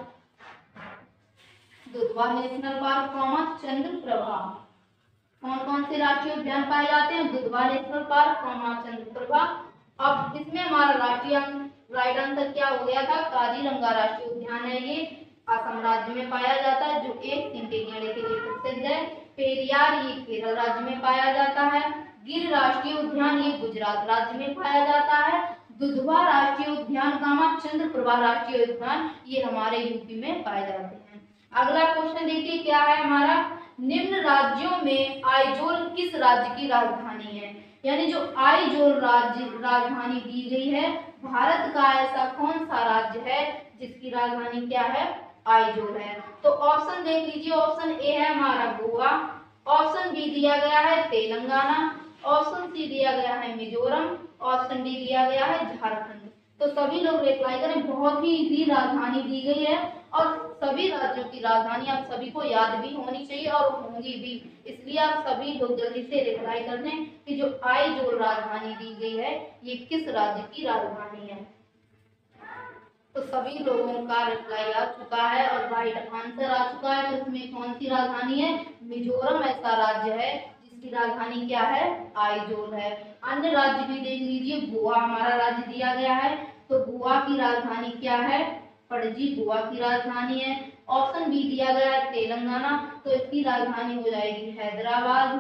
Dudhwa national park comma Chandraprabha. कौन कौन से राष्ट्रीय उद्यान पाए जाते हैं, Dudhwa national park comma Chandraprabha. अब इसमें हमारा राष्ट्रीय राइट आंसर क्या हो गया था, काजीरंगा राष्ट्रीय उद्यान है ये असम राज्य में पाया जाता है, जो एक सींग के गेड़े के लिए प्रसिद्ध है। पेरियार ये केरल राज्य में पाया जाता है। गिर राष्ट्रीय उद्यान ये गुजरात राज्य में पाया जाता है। दुधवा राष्ट्रीय उद्यान कामा चंद्रप्रभा राष्ट्रीय उद्यान ये हमारे यूपी में पाए जाते हैं। अगला क्वेश्चन देखिए क्या है हमारा, निम्न राज्यों में आइजोल किस राज्य की राजधानी है। यानी जो आइजोल राज्य राजधानी दी गई है, भारत का ऐसा कौन सा राज्य है जिसकी राजधानी क्या है, आइजोल है। तो ऑप्शन देख लीजिए, ऑप्शन ए है हमारा गोवा, ऑप्शन बी दिया गया है तेलंगाना, ऑप्शन सी दिया गया है मिजोरम, ऑप्शन डी दिया गया है झारखंड। तो सभी लोग रिप्लाई करें, बहुत ही इजी राजधानी दी गई है और सभी राज्यों की राजधानी आप सभी को याद भी होनी चाहिए और होंगी भी, इसलिए आप सभी लोग जल्दी से रिप्लाई कर दें कि जो आइजोल राजधानी दी गई है ये किस राज्य की राजधानी है। तो सभी लोगों का रिप्लाई आ चुका है और राइट आंसर आ चुका है। तो इसमें कौन सी राजधानी है, मिजोरम ऐसा राज्य है जिसकी राजधानी क्या है, आइजोल है। अन्य राज्य भी देख लीजिए, गोवा हमारा राज्य दिया गया है, तो गोवा की राजधानी क्या है, पणजी गोवा की राजधानी है। ऑप्शन बी दिया गया है तेलंगाना, तो इसकी राजधानी हो जाएगी हैदराबाद।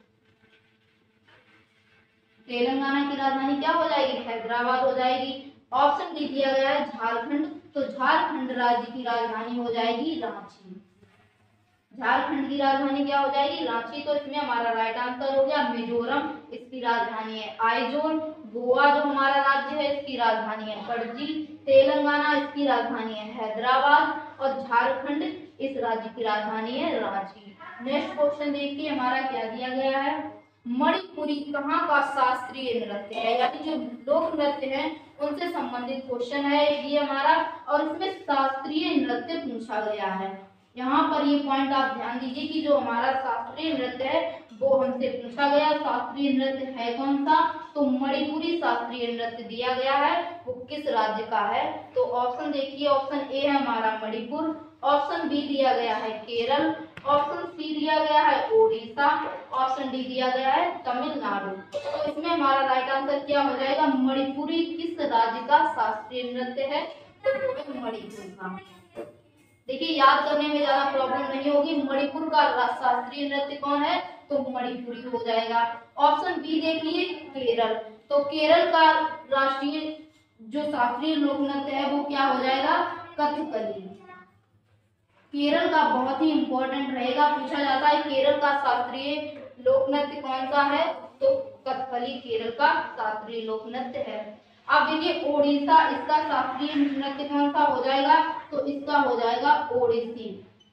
तेलंगाना की राजधानी क्या हो जाएगी, हैदराबाद हो जाएगी। ऑप्शन डी दिया गया है झारखंड, तो झारखंड राज्य की राजधानी हो जाएगी रांची। झारखंड की राजधानी क्या हो जाएगी, रांची। तो इसमें हमारा राइट आंसर हो गया मिजोरम, इसकी राजधानी है आइजोल। गोवा जो हमारा राज्य है इसकी राजधानी है पणजी। तेलंगाना इसकी राजधानी है हैदराबाद और झारखंड इस राज्य की राजधानी है रांची। नेक्स्ट क्वेश्चन देखिए हमारा क्या दिया गया है, मणिपुरी कहाँ का शास्त्रीय नृत्य है। यानी जो लोक नृत्य है उनसे संबंधित क्वेश्चन है ये हमारा, और इसमें शास्त्रीय नृत्य पूछा गया है। यहाँ पर ये पॉइंट आप ध्यान दीजिए कि जो हमारा शास्त्रीय नृत्य है वो हमसे पूछा गया, शास्त्रीय नृत्य है कौन सा, तो मणिपुरी शास्त्रीय नृत्य दिया गया है, वो किस राज्य का है। तो ऑप्शन देखिए, ऑप्शन ए है हमारा मणिपुर, ऑप्शन बी दिया गया है केरल, ऑप्शन सी दिया गया है ओडिशा, ऑप्शन डी दिया गया है तमिलनाडु। तो इसमें हमारा राइट आंसर क्या हो जाएगा, मणिपुरी किस राज्य का शास्त्रीय नृत्य है, तो वो है मणिपुर का। देखिए याद करने में ज्यादा प्रॉब्लम नहीं होगी, मणिपुर का शास्त्रीय नृत्य कौन है, तो मणिपुरी हो जाएगा। ऑप्शन बी देखिए केरल, तो केरल का राष्ट्रीय जो शास्त्रीय लोक नृत्य है वो क्या हो जाएगा, कथकली। केरल का बहुत ही इंपॉर्टेंट रहेगा, पूछा जाता है केरल का शास्त्रीय लोक नृत्य कौन सा है, तो कथकली केरल का शास्त्रीय लोक नृत्य है। अब देखिए ओडिशा, इसका शास्त्रीय नृत्य कौन सा हो जाएगा, तो इसका हो जाएगा ओडिसी।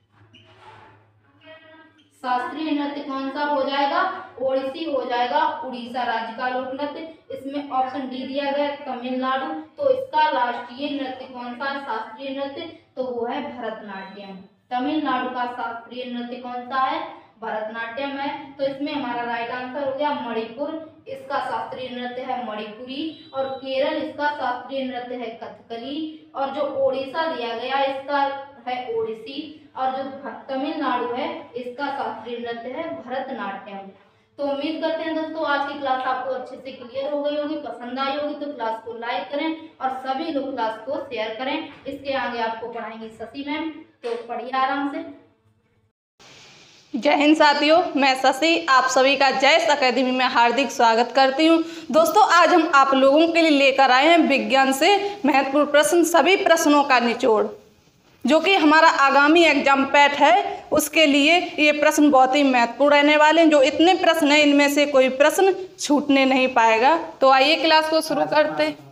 शास्त्रीय नृत्य कौन सा हो जाएगा, ओडिसी हो जाएगा, उड़ीसा राज्य का लोक नृत्य। इसमें ऑप्शन डी दिया गया तमिलनाडु, तो इसका राष्ट्रीय नृत्य कौन सा है, शास्त्रीय नृत्य, तो वो है भरतनाट्यम। तमिलनाडु का शास्त्रीय नृत्य कौन सा है, भरतनाट्यम है। तो इसमें हमारा राइट आंसर हो गया मणिपुर, इसका शास्त्रीय नृत्य है मणिपुरी, और केरल इसका शास्त्रीय नृत्य है कथकली, और जो ओडिशा दिया गया इसका है ओडिसी, और जो तमिलनाडु है इसका शास्त्रीय नृत्य है भरतनाट्यम। तो उम्मीद करते हैं दोस्तों आज की क्लास आपको अच्छे से क्लियर हो गई होगी, पसंद आई होगी तो क्लास को लाइक करें और सभी लोग क्लास को शेयर करें। इसके आगे आपको पढ़ाएंगे शशि मैम, तो पढ़िए आराम से। जय हिंद साथियों, मैं शशि आप सभी का जयस अकेडमी में हार्दिक स्वागत करती हूं। दोस्तों, आज हम आप लोगों के लिए लेकर आए हैं विज्ञान से महत्वपूर्ण प्रश्न, सभी प्रश्नों का निचोड़, जो कि हमारा आगामी एग्जाम पैट है उसके लिए ये प्रश्न बहुत ही महत्वपूर्ण रहने वाले हैं। जो इतने प्रश्न हैं इनमें से कोई प्रश्न छूटने नहीं पाएगा। तो आइए क्लास को शुरू करते हैं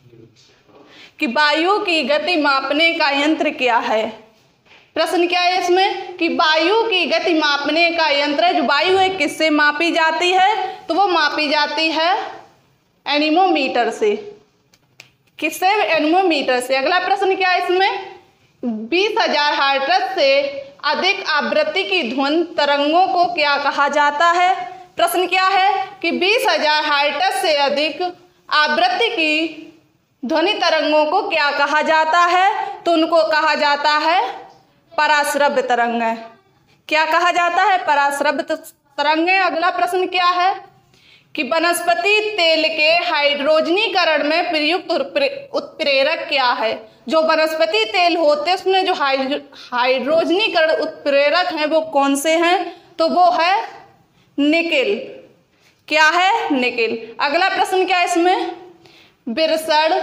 कि वायु की गति मापने का यंत्र क्या है। प्रश्न क्या है इसमें कि वायु की गति मापने का यंत्र है। जो वायु है किससे मापी जाती है, तो वो मापी जाती है एनीमोमीटर से। किससे? एनीमोमीटर से। अगला प्रश्न क्या है इसमें, बीस हजार हर्ट्ज से अधिक आवृत्ति की ध्वनि तरंगों को क्या कहा जाता है। प्रश्न क्या है कि बीस हजार हर्ट्ज से अधिक आवृत्ति की ध्वनि तरंगों को क्या कहा जाता है, तो उनको कहा जाता है पराश्रव्य तरंगें। क्या कहा जाता है? पराश्रव्य तरंगें। अगला प्रश्न क्या है कि वनस्पति तेल के हाइड्रोजनीकरण में प्रयुक्त उत्प्रेरक क्या है। जो वनस्पति तेल होते हैं उसमें जो हाइड्रोजनीकरण उत्प्रेरक हैं वो कौन से हैं, तो वो है निकेल। क्या है? निकेल। अगला प्रश्न क्या है इसमें, विरसण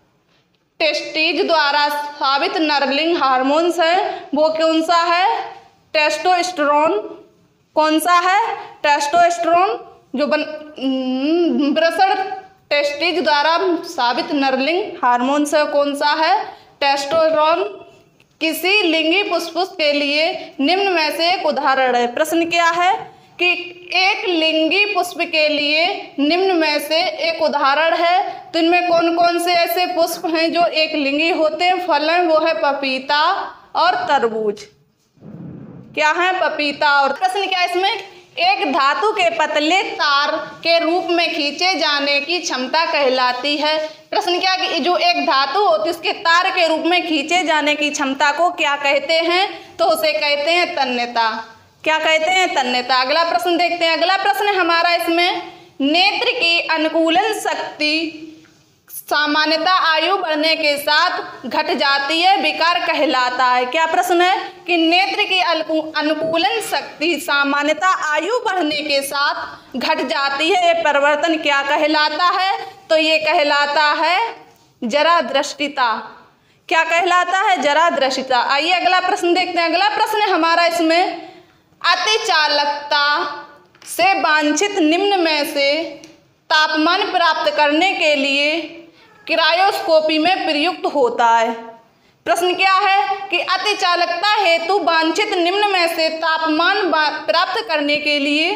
टेस्टिज द्वारा स्रावित नरलिंग हार्मोन्स है वो कौन सा है? टेस्टोस्टेरोन। कौन सा है? टेस्टोस्टेरोन। जो बन विरसण टेस्टिज द्वारा स्रावित नरलिंग हार्मोन्स है कौन सा है? टेस्टोस्टेरोन। किसी लिंगी पुष्प के लिए निम्न में से एक उदाहरण है। प्रश्न क्या है कि एक लिंगी पुष्प के लिए निम्न में से एक उदाहरण है। तो इनमें कौन कौन से ऐसे पुष्प हैं जो एक लिंगी होते हैं? फल हैं, वो है पपीता और तरबूज। क्या है? पपीता और। प्रश्न क्या है इसमें, एक धातु के पतले तार के रूप में खींचे जाने की क्षमता कहलाती है। प्रश्न क्या कि जो एक धातु होती है उसके तार के रूप में खींचे जाने की क्षमता को क्या कहते हैं, तो उसे कहते हैं तन्यता। क्या कहते हैं? तन्यता। अगला प्रश्न देखते हैं। अगला प्रश्न हमारा इसमें, नेत्र की अनुकूलन शक्ति सामान्यतः आयु बढ़ने के साथ घट जाती है, विकार कहलाता है। क्या प्रश्न है कि नेत्र की अनुकूलन शक्ति सामान्यतः आयु बढ़ने के साथ घट जाती है, ये परिवर्तन क्या कहलाता है, तो ये कहलाता है जरा दृष्टिता। क्या कहलाता है? जरा दृष्टिता। आइए अगला प्रश्न देखते हैं। अगला प्रश्न हमारा इसमें, अतिचालकता से वांछित निम्न में से तापमान प्राप्त करने के लिए क्रायोस्कोपी में प्रयुक्त होता है। प्रश्न क्या है कि अतिचालकता हेतु वांछित निम्न में से तापमान प्राप्त करने के लिए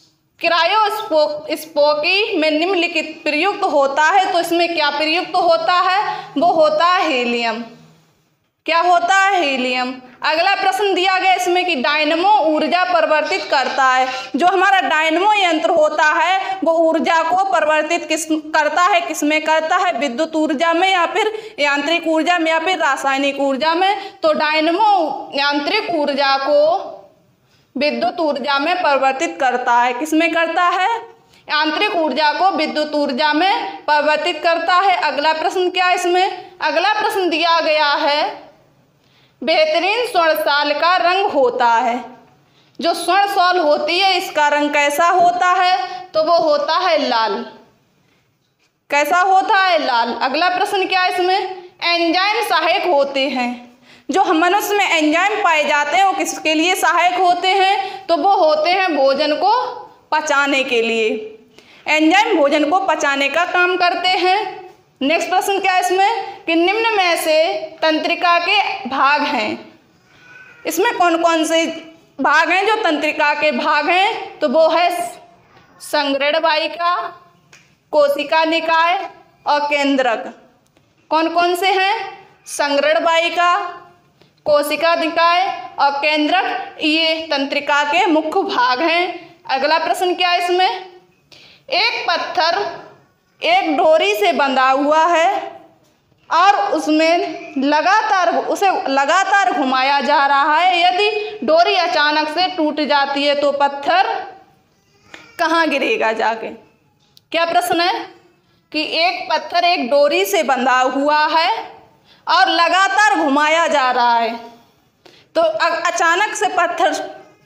क्रायोस्कोपी में निम्नलिखित प्रयुक्त होता है, तो इसमें क्या प्रयुक्त होता है, वो होता है हीलियम। क्या होता है? हीलियम। अगला प्रश्न दिया गया इसमें कि डायनमो ऊर्जा परिवर्तित करता है। जो हमारा डायनमो यंत्र होता है वो ऊर्जा को परिवर्तित किस करता है, किसमें करता है? विद्युत ऊर्जा में या फिर यांत्रिक ऊर्जा में या फिर रासायनिक ऊर्जा में। तो डायनमो यांत्रिक ऊर्जा को विद्युत ऊर्जा में परिवर्तित करता है। किसमें करता है? यांत्रिक ऊर्जा को विद्युत ऊर्जा में परिवर्तित करता है। अगला प्रश्न क्या है इसमें? अगला प्रश्न दिया गया है, बेहतरीन स्वर्ण साल का रंग होता है। जो स्वर्ण साल होती है इसका रंग कैसा होता है, तो वो होता है लाल। कैसा होता है? लाल। अगला प्रश्न क्या है इसमें, एंजाइम सहायक होते हैं। जो हम मनुष्य में एंजाइम पाए जाते हैं वो किसके लिए सहायक होते हैं, तो वो होते हैं भोजन को पचाने के लिए। एंजाइम भोजन को पचाने का काम करते हैं। नेक्स्ट प्रश्न क्या है इसमें कि निम्न में से तंत्रिका के भाग हैं। इसमें कौन कौन से भाग हैं जो तंत्रिका के भाग हैं, तो वो है संग्रहण वाहिका, कोशिका निकाय और केंद्रक। कौन कौन से हैं? संग्रहण वाहिका, कोशिका निकाय और केंद्रक, ये तंत्रिका के मुख्य भाग हैं। अगला प्रश्न क्या है इसमें, एक पत्थर एक डोरी से बंधा हुआ है और उसमें लगातार उसे लगातार घुमाया जा रहा है। यदि डोरी अचानक से टूट जाती है तो पत्थर कहाँ गिरेगा जाके? क्या प्रश्न है कि एक पत्थर एक डोरी से बंधा हुआ है और लगातार घुमाया जा रहा है, तो अचानक से पत्थर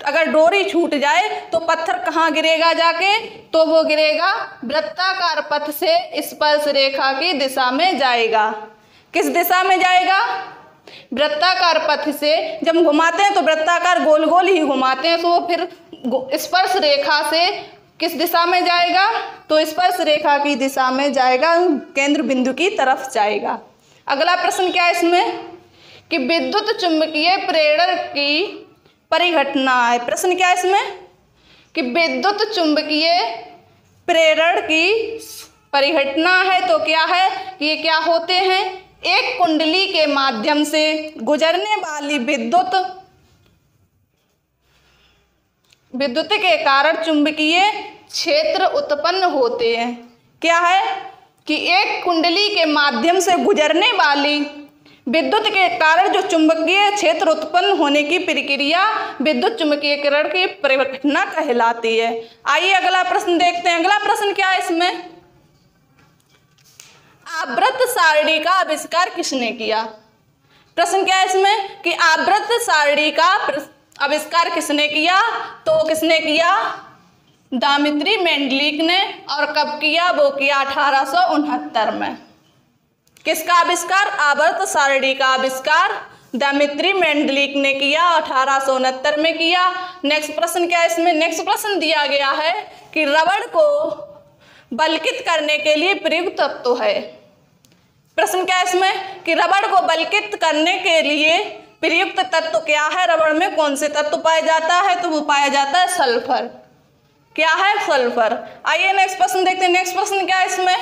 अगर डोरी छूट जाए तो पत्थर कहाँ गिरेगा जाके, तो वो गिरेगा वृत्ताकार पथ से स्पर्श रेखा की दिशा में जाएगा। किस दिशा में जाएगा? वृत्ताकार पथ से। जब घुमाते हैं तो वृत्ताकार गोल गोल ही घुमाते हैं, तो वो फिर स्पर्श रेखा से किस दिशा में जाएगा? तो स्पर्श रेखा की दिशा में जाएगा, केंद्र बिंदु की तरफ जाएगा। अगला प्रश्न क्या है इसमें कि विद्युत चुंबकीय प्रेरण की परिघटना है। प्रश्न क्या है इसमें कि विद्युत चुंबकीय प्रेरण की परिघटना है, तो क्या है कि ये क्या होते हैं? एक कुंडली के माध्यम से गुजरने वाली विद्युत विद्युत के कारण चुंबकीय क्षेत्र उत्पन्न होते हैं। क्या है कि एक कुंडली के माध्यम से गुजरने वाली विद्युत के कारण जो चुंबकीय क्षेत्र उत्पन्न होने की प्रक्रिया विद्युत चुंबकीयकरण की परिघटना कहलाती है। आइए अगला प्रश्न देखते हैं। अगला प्रश्न क्या है इसमें? आवृत्त सारणी का आविष्कार किसने किया? प्रश्न क्या है इसमें कि आवृत्त सारणी का आविष्कार किसने किया? तो किसने किया? दामित्री मेंडलिक ने। और कब किया? वो किया अठारह सौ उनहत्तर में। किसका आविष्कार? आवर्त सारणी का आविष्कार दामित्री मेंडलिक ने किया, अठारह सौ उनहत्तर में किया। नेक्स्ट प्रश्न क्या है इसमें? नेक्स्ट प्रश्न दिया गया है कि रबड़ को बलकित करने के लिए प्रयुक्त तत्व है। प्रश्न क्या है इसमें कि रबड़ को बलकित करने के लिए प्रयुक्त तत्व क्या है? रबड़ में कौन से तत्व पाया जाता है? तो वो पाया जाता है सल्फर। क्या है? सल्फर। आइए नेक्स्ट प्रश्न देखते हैं। नेक्स्ट प्रश्न क्या है इसमें?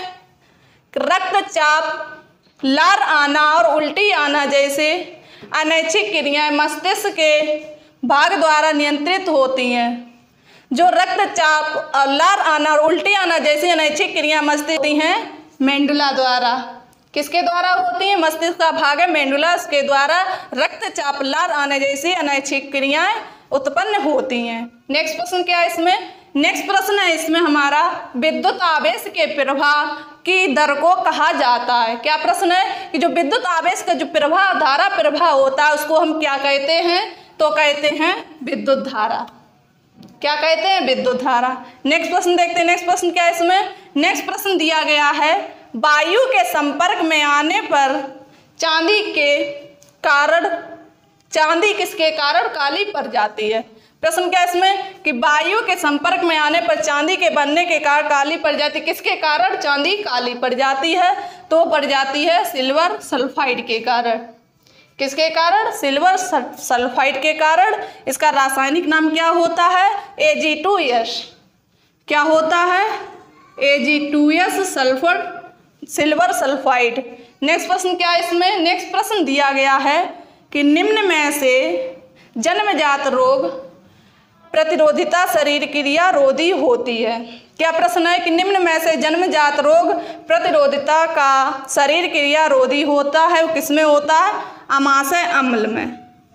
रक्तचाप, लार आना और उल्टी आना जैसे अनैच्छिक क्रियाएं मस्तिष्क के भाग द्वारा नियंत्रित होती हैं। जो रक्तचाप और लार आना और उल्टी आना जैसी अनैच्छिक क्रियाएं मस्तिष्क होती हैं मेंडुला द्वारा। किसके द्वारा होती है? मस्तिष्क का भाग है मेंडुला, उसके द्वारा रक्तचाप, लार आने जैसी अनैच्छिक क्रियाएं उत्पन्न होती हैं। नेक्स्ट प्रश्न क्या है इसमें? नेक्स्ट प्रश्न है इसमें हमारा विद्युत आवेश के प्रवाह की दर को कहा जाता है। क्या प्रश्न है कि जो विद्युत आवेश का जो प्रवाह, धारा प्रवाह होता है उसको हम क्या कहते हैं? तो कहते हैं विद्युत धारा। क्या कहते हैं? विद्युत धारा। नेक्स्ट प्रश्न देखते हैं। नेक्स्ट प्रश्न क्या है इसमें? नेक्स्ट प्रश्न दिया गया है वायु के संपर्क में आने पर चांदी के कारण चांदी किसके कारण काली पड़ जाती है? प्रश्न क्या है इसमें कि वायु के संपर्क में आने पर चांदी के बनने के कारण काली पड़ जाती है। किसके कारण चांदी काली पड़ जाती है? तो पड़ जाती है सिल्वर सल्फाइड के कारण। किसके कारण? सिल्वर सल्फाइड के कारण। इसका रासायनिक नाम क्या होता है? A G two S. क्या होता है? A G two S sulphur silver sulphide. Next प्रश्न क्या है इसमें? नेक्स्ट प्रश्न दिया गया है कि निम्न में से जन्मजात रोग प्रतिरोधिता शरीर क्रिया रोधी होती है। क्या प्रश्न है कि निम्न में से जन्मजात रोग प्रतिरोधिता का शरीर क्रिया रोधी होता है, वो किसमें होता है? अमाशय अम्ल में।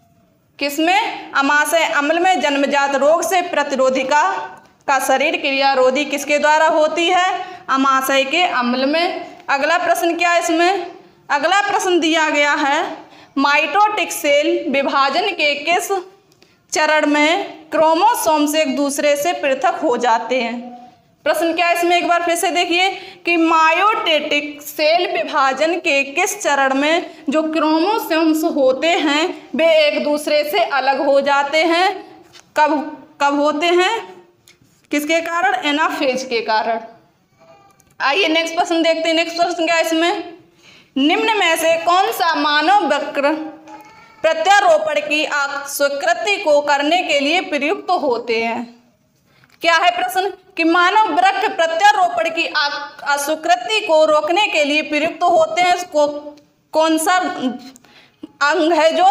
किसमें? अमाशय अम्ल में जन्मजात रोग से प्रतिरोधिका का शरीर क्रिया रोधी किसके द्वारा होती है? अमाशय के अम्ल में। अगला प्रश्न क्या है इसमें? अगला प्रश्न दिया गया है माइटोटिक सेल विभाजन के किस चरण में क्रोमोसोम से एक दूसरे से पृथक हो जाते हैं? प्रश्न क्या है इसमें? एक बार फिर से देखिए कि मायोटेटिक सेल विभाजन के किस चरण में जो क्रोमोसोम्स होते हैं वे एक दूसरे से अलग हो जाते हैं। कब कब होते हैं? किसके कारण? एनाफेज के कारण। आइए नेक्स्ट प्रश्न देखते हैं। नेक्स्ट प्रश्न क्या है इसमें? निम्न में से कौन सा मानव वक्र प्रत्यारोपण की स्वीकृति को करने के लिए प्रयुक्त होते हैं? क्या है प्रश्न कि मानव वृक्क प्रत्यारोपण की अस्वीकृति को रोकने के लिए प्रयुक्त होते हैं। इसको कौन सा अंग है जो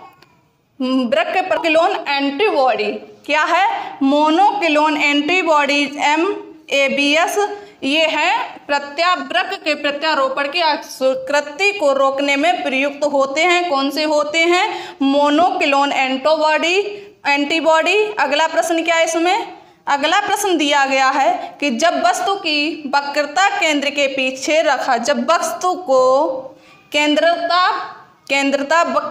वृक्क प्रतिलोम एंटीबॉडी? क्या है? Monoclonal antibodies M A B S. ये है प्रत्यावृक्क के प्रत्यारोपण की स्वीकृति को रोकने में प्रयुक्त होते हैं। कौन से होते हैं? Monoclonal antibody antibody. अगला प्रश्न क्या है इसमें? अगला प्रश्न दिया गया है कि जब वस्तु की वक्रता केंद्र के पीछे रखा जब वस्तु को केंद्रता केंद्रता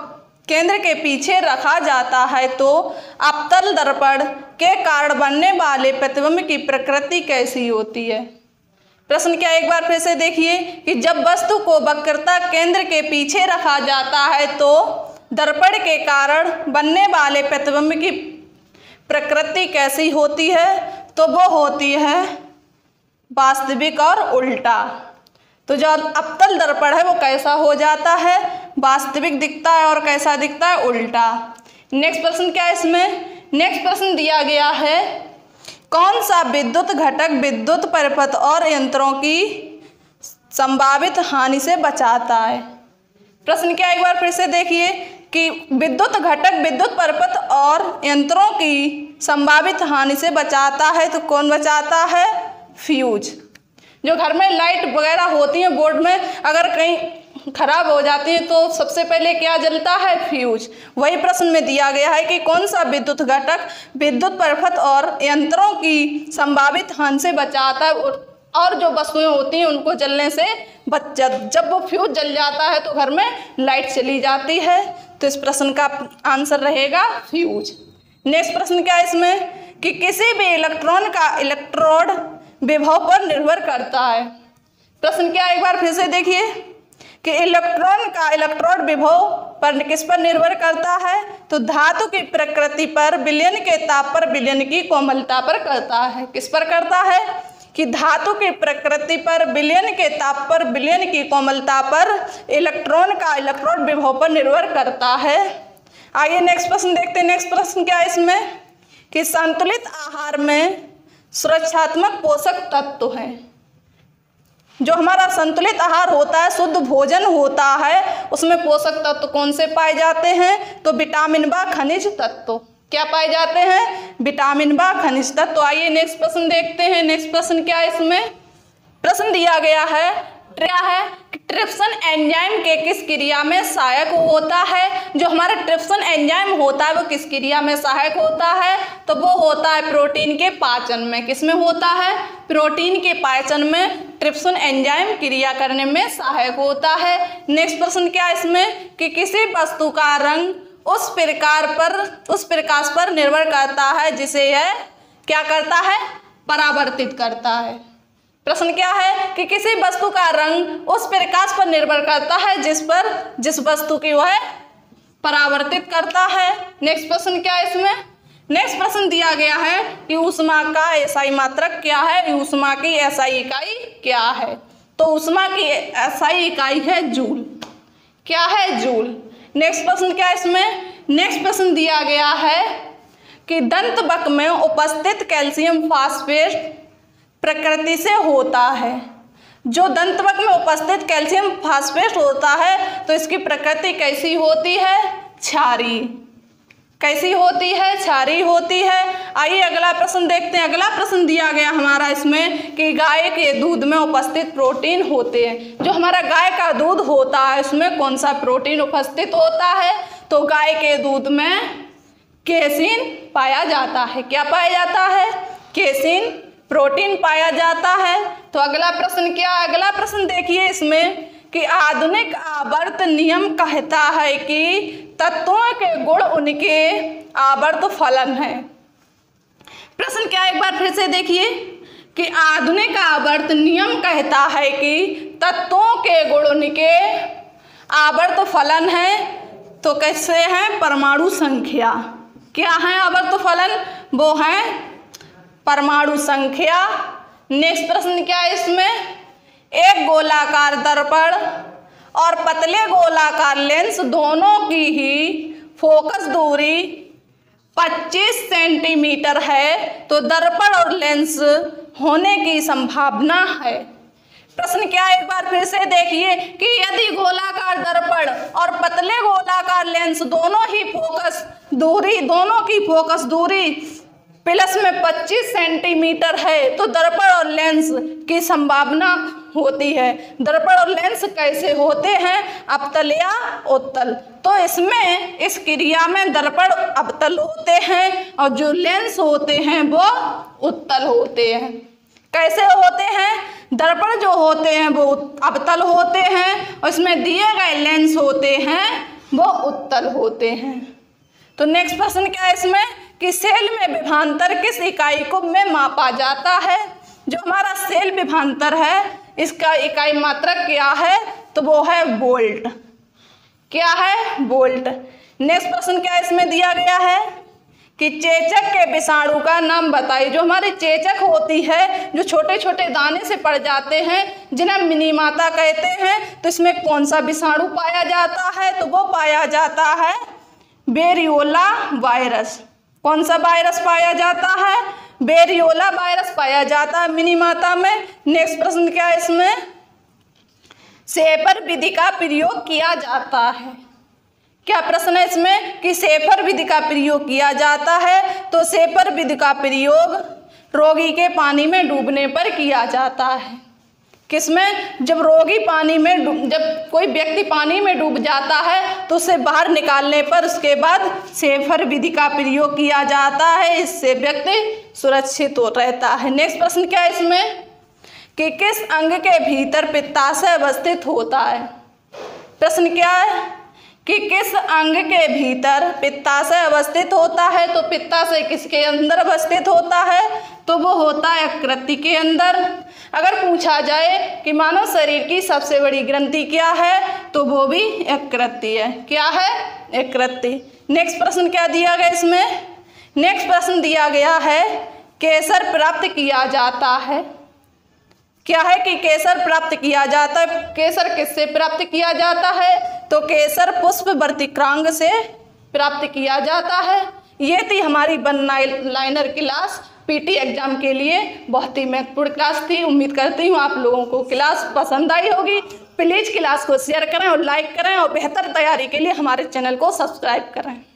केंद्र के पीछे रखा जाता है तो अवतल दर्पण के कारण बनने वाले प्रतिबिंब की प्रकृति कैसी होती है। प्रश्न क्या, एक बार फिर से देखिए कि जब वस्तु को वक्रता केंद्र के पीछे रखा जाता है तो दर्पण के कारण बनने वाले प्रतिबिंब की प्रकृति कैसी होती है, तो वो होती है वास्तविक और उल्टा। तो जो अवतल दर्पण है वो कैसा हो जाता है, वास्तविक दिखता है, और कैसा दिखता है, उल्टा। नेक्स्ट प्रश्न क्या है इसमें, नेक्स्ट प्रश्न दिया गया है कौन सा विद्युत घटक विद्युत परिपथ और यंत्रों की संभावित हानि से बचाता है। प्रश्न क्या, एक बार फिर से देखिए कि विद्युत घटक विद्युत परिपथ और यंत्रों की संभावित हानि से बचाता है, तो कौन बचाता है, फ्यूज। जो घर में लाइट वगैरह होती है बोर्ड में, अगर कहीं खराब हो जाती है तो सबसे पहले क्या जलता है, फ्यूज। वही प्रश्न में दिया गया है कि कौन सा विद्युत घटक विद्युत परिपथ और यंत्रों की संभावित हानि से बचाता है, और जो वस्तुएं होती हैं उनको जलने से बच, जब वो फ्यूज जल जाता है तो घर में लाइट चली जाती है। तो इस प्रश्न का आंसर रहेगा फ्यूज। नेक्स्ट प्रश्न क्या है इसमें कि किसी भी इलेक्ट्रॉन का इलेक्ट्रोड विभव पर निर्भर करता है। प्रश्न क्या, एक बार फिर से देखिए कि इलेक्ट्रॉन का इलेक्ट्रोड विभव पर किस पर निर्भर करता है, तो धातु की प्रकृति पर, विलयन के ताप पर, विलयन की कोमलता पर करता है। किस पर करता है कि धातु की प्रकृति पर, विलयन के ताप पर, विलयन की कोमलता पर इलेक्ट्रॉन का इलेक्ट्रोड विभव पर निर्भर करता है। आइए नेक्स्ट प्रश्न देखते हैं। नेक्स्ट प्रश्न क्या है इसमें कि संतुलित आहार में सुरक्षात्मक पोषक तत्व हैं। जो हमारा संतुलित आहार होता है, शुद्ध भोजन होता है, उसमें पोषक तत्व कौन से पाए जाते हैं, तो विटामिन व खनिज तत्व। क्या पाए जाते हैं, विटामिन व खनिज तत्व। तो आइए नेक्स्ट प्रश्न देखते हैं। नेक्स्ट प्रश्न क्या है इसमें, प्रश्न दिया गया है क्या है कि ट्रिप्सिन एंजाइम के किस क्रिया में सहायक होता है। जो हमारा ट्रिप्सिन एंजाइम होता है वो किस क्रिया में सहायक होता है, तो वो होता है प्रोटीन के पाचन में। किस में होता है, प्रोटीन के पाचन में ट्रिप्सिन एंजाइम क्रिया करने में सहायक होता है। नेक्स्ट प्रश्न क्या है इसमें कि किसी वस्तु का रंग उस प्रकार पर उस प्रकाश पर निर्भर करता है जिसे यह क्या करता है, परावर्तित करता है। प्रश्न क्या है कि किसी वस्तु का रंग उस प्रकाश पर निर्भर करता है जिस पर जिस वस्तु की वह परावर्तित करता है। नेक्स्ट प्रश्न क्या है इसमें, नेक्स्ट प्रश्न दिया गया है कि ऊष्मा का एसआई मात्रक क्या है, ऊष्मा की एसआई इकाई क्या है। तो ऊष्मा की एसआई इकाई है जूल। क्या है, जूल। नेक्स्ट प्रश्न क्या है इसमें, नेक्स्ट प्रश्न दिया गया है कि दंतवक में उपस्थित कैल्शियम फास्फेट प्रकृति से होता है। जो दंतवक में उपस्थित कैल्शियम फास्फेट होता है तो इसकी प्रकृति कैसी होती है, क्षारीय। कैसी होती है, क्षारीय होती है। आइए अगला प्रश्न देखते हैं। अगला प्रश्न दिया गया हमारा इसमें कि गाय के दूध में उपस्थित प्रोटीन होते हैं। जो हमारा गाय का दूध होता है उसमें कौन सा प्रोटीन उपस्थित होता है, तो गाय के दूध में केसिन पाया जाता है। क्या पाया जाता है, केसिन प्रोटीन पाया जाता है। तो अगला प्रश्न क्या, अगला प्रश्न देखिए इसमें कि आधुनिक आवर्त नियम कहता है कि तत्वों के गुण उनके आवर्त फलन है। प्रश्न क्या, एक बार फिर से देखिए कि आधुनिक आवर्त नियम कहता है कि तत्वों के गुण उनके आवर्त फलन है। तो कैसे हैं, परमाणु संख्या। क्या है आवर्त फलन, वो है परमाणु संख्या। नेक्स्ट प्रश्न क्या है इसमें, एक गोलाकार दर्पण और पतले गोलाकार लेंस दोनों की ही फोकस दूरी पच्चीस सेंटीमीटर है, तो दर्पण और लेंस होने की संभावना है। प्रश्न क्या, एक बार फिर से देखिए कि यदि गोलाकार दर्पण और पतले गोलाकार लेंस दोनों ही फोकस दूरी दोनों की फोकस दूरी प्लस में पच्चीस सेंटीमीटर है, तो दर्पण और लेंस की संभावना होती है। दर्पण और लेंस कैसे होते हैं, अवतल या उत्तल। तो इसमें इस क्रिया में दर्पण अवतल होते हैं और जो लेंस होते हैं वो उत्तल होते हैं। कैसे होते हैं, दर्पण जो होते हैं वो अवतल होते हैं और इसमें दिए गए लेंस होते हैं वो उत्तल होते हैं। तो नेक्स्ट प्रश्न क्या है इसमें कि सेल में विभवांतर किस इकाई को में मापा जाता है। जो हमारा सेल विभवांतर है इसका इकाई मात्रक क्या है, तो वो है वोल्ट। क्या है, वोल्ट। नेक्स्ट प्रश्न क्या इसमें दिया गया है कि चेचक के विषाणु का नाम बताइए। जो हमारी चेचक होती है, जो छोटे छोटे दाने से पड़ जाते हैं, जिन्हें मिनीमाता कहते हैं, तो इसमें कौन सा विषाणु पाया जाता है, तो वो पाया जाता है वेरियोला वायरस। कौन सा वायरस पाया जाता है, वेरियोला वायरस पाया जाता है मिनीमाता में। नेक्स्ट प्रश्न क्या है इसमें, शेफर विधि का प्रयोग किया जाता है। क्या प्रश्न है इसमें कि शेफर विधि का प्रयोग किया जाता है, तो शेफर विधि का प्रयोग रोगी के पानी में डूबने पर किया जाता है। किसमें, जब रोगी पानी में डूब जब कोई व्यक्ति पानी में डूब जाता है तो उसे बाहर निकालने पर उसके बाद शेफर विधि का प्रयोग किया जाता है, इससे व्यक्ति सुरक्षित हो रहता है। नेक्स्ट प्रश्न क्या है इसमें कि किस अंग के भीतर पित्ताशय अवस्थित होता है। प्रश्न क्या है कि किस अंग के भीतर पित्ताशय अवस्थित होता है, तो पित्ताशय किसके अंदर अवस्थित होता है, तो वो होता है यकृत के अंदर। अगर पूछा जाए कि मानव शरीर की सबसे बड़ी ग्रंथि क्या है, तो वो भी यकृत है। क्या है, यकृत। नेक्स्ट प्रश्न क्या दिया गया इसमें, नेक्स्ट प्रश्न दिया गया है केसर प्राप्त किया जाता है। क्या है कि केसर प्राप्त किया जाता है। केसर किससे प्राप्त किया जाता है, तो केसर पुष्प वर्तिकांग से प्राप्त किया जाता है। ये थी हमारी one liner class, PT exam के लिए बहुत ही महत्वपूर्ण क्लास थी। उम्मीद करती हूँ आप लोगों को क्लास पसंद आई होगी। प्लीज़ क्लास को शेयर करें और लाइक करें और बेहतर तैयारी के लिए हमारे चैनल को सब्सक्राइब करें।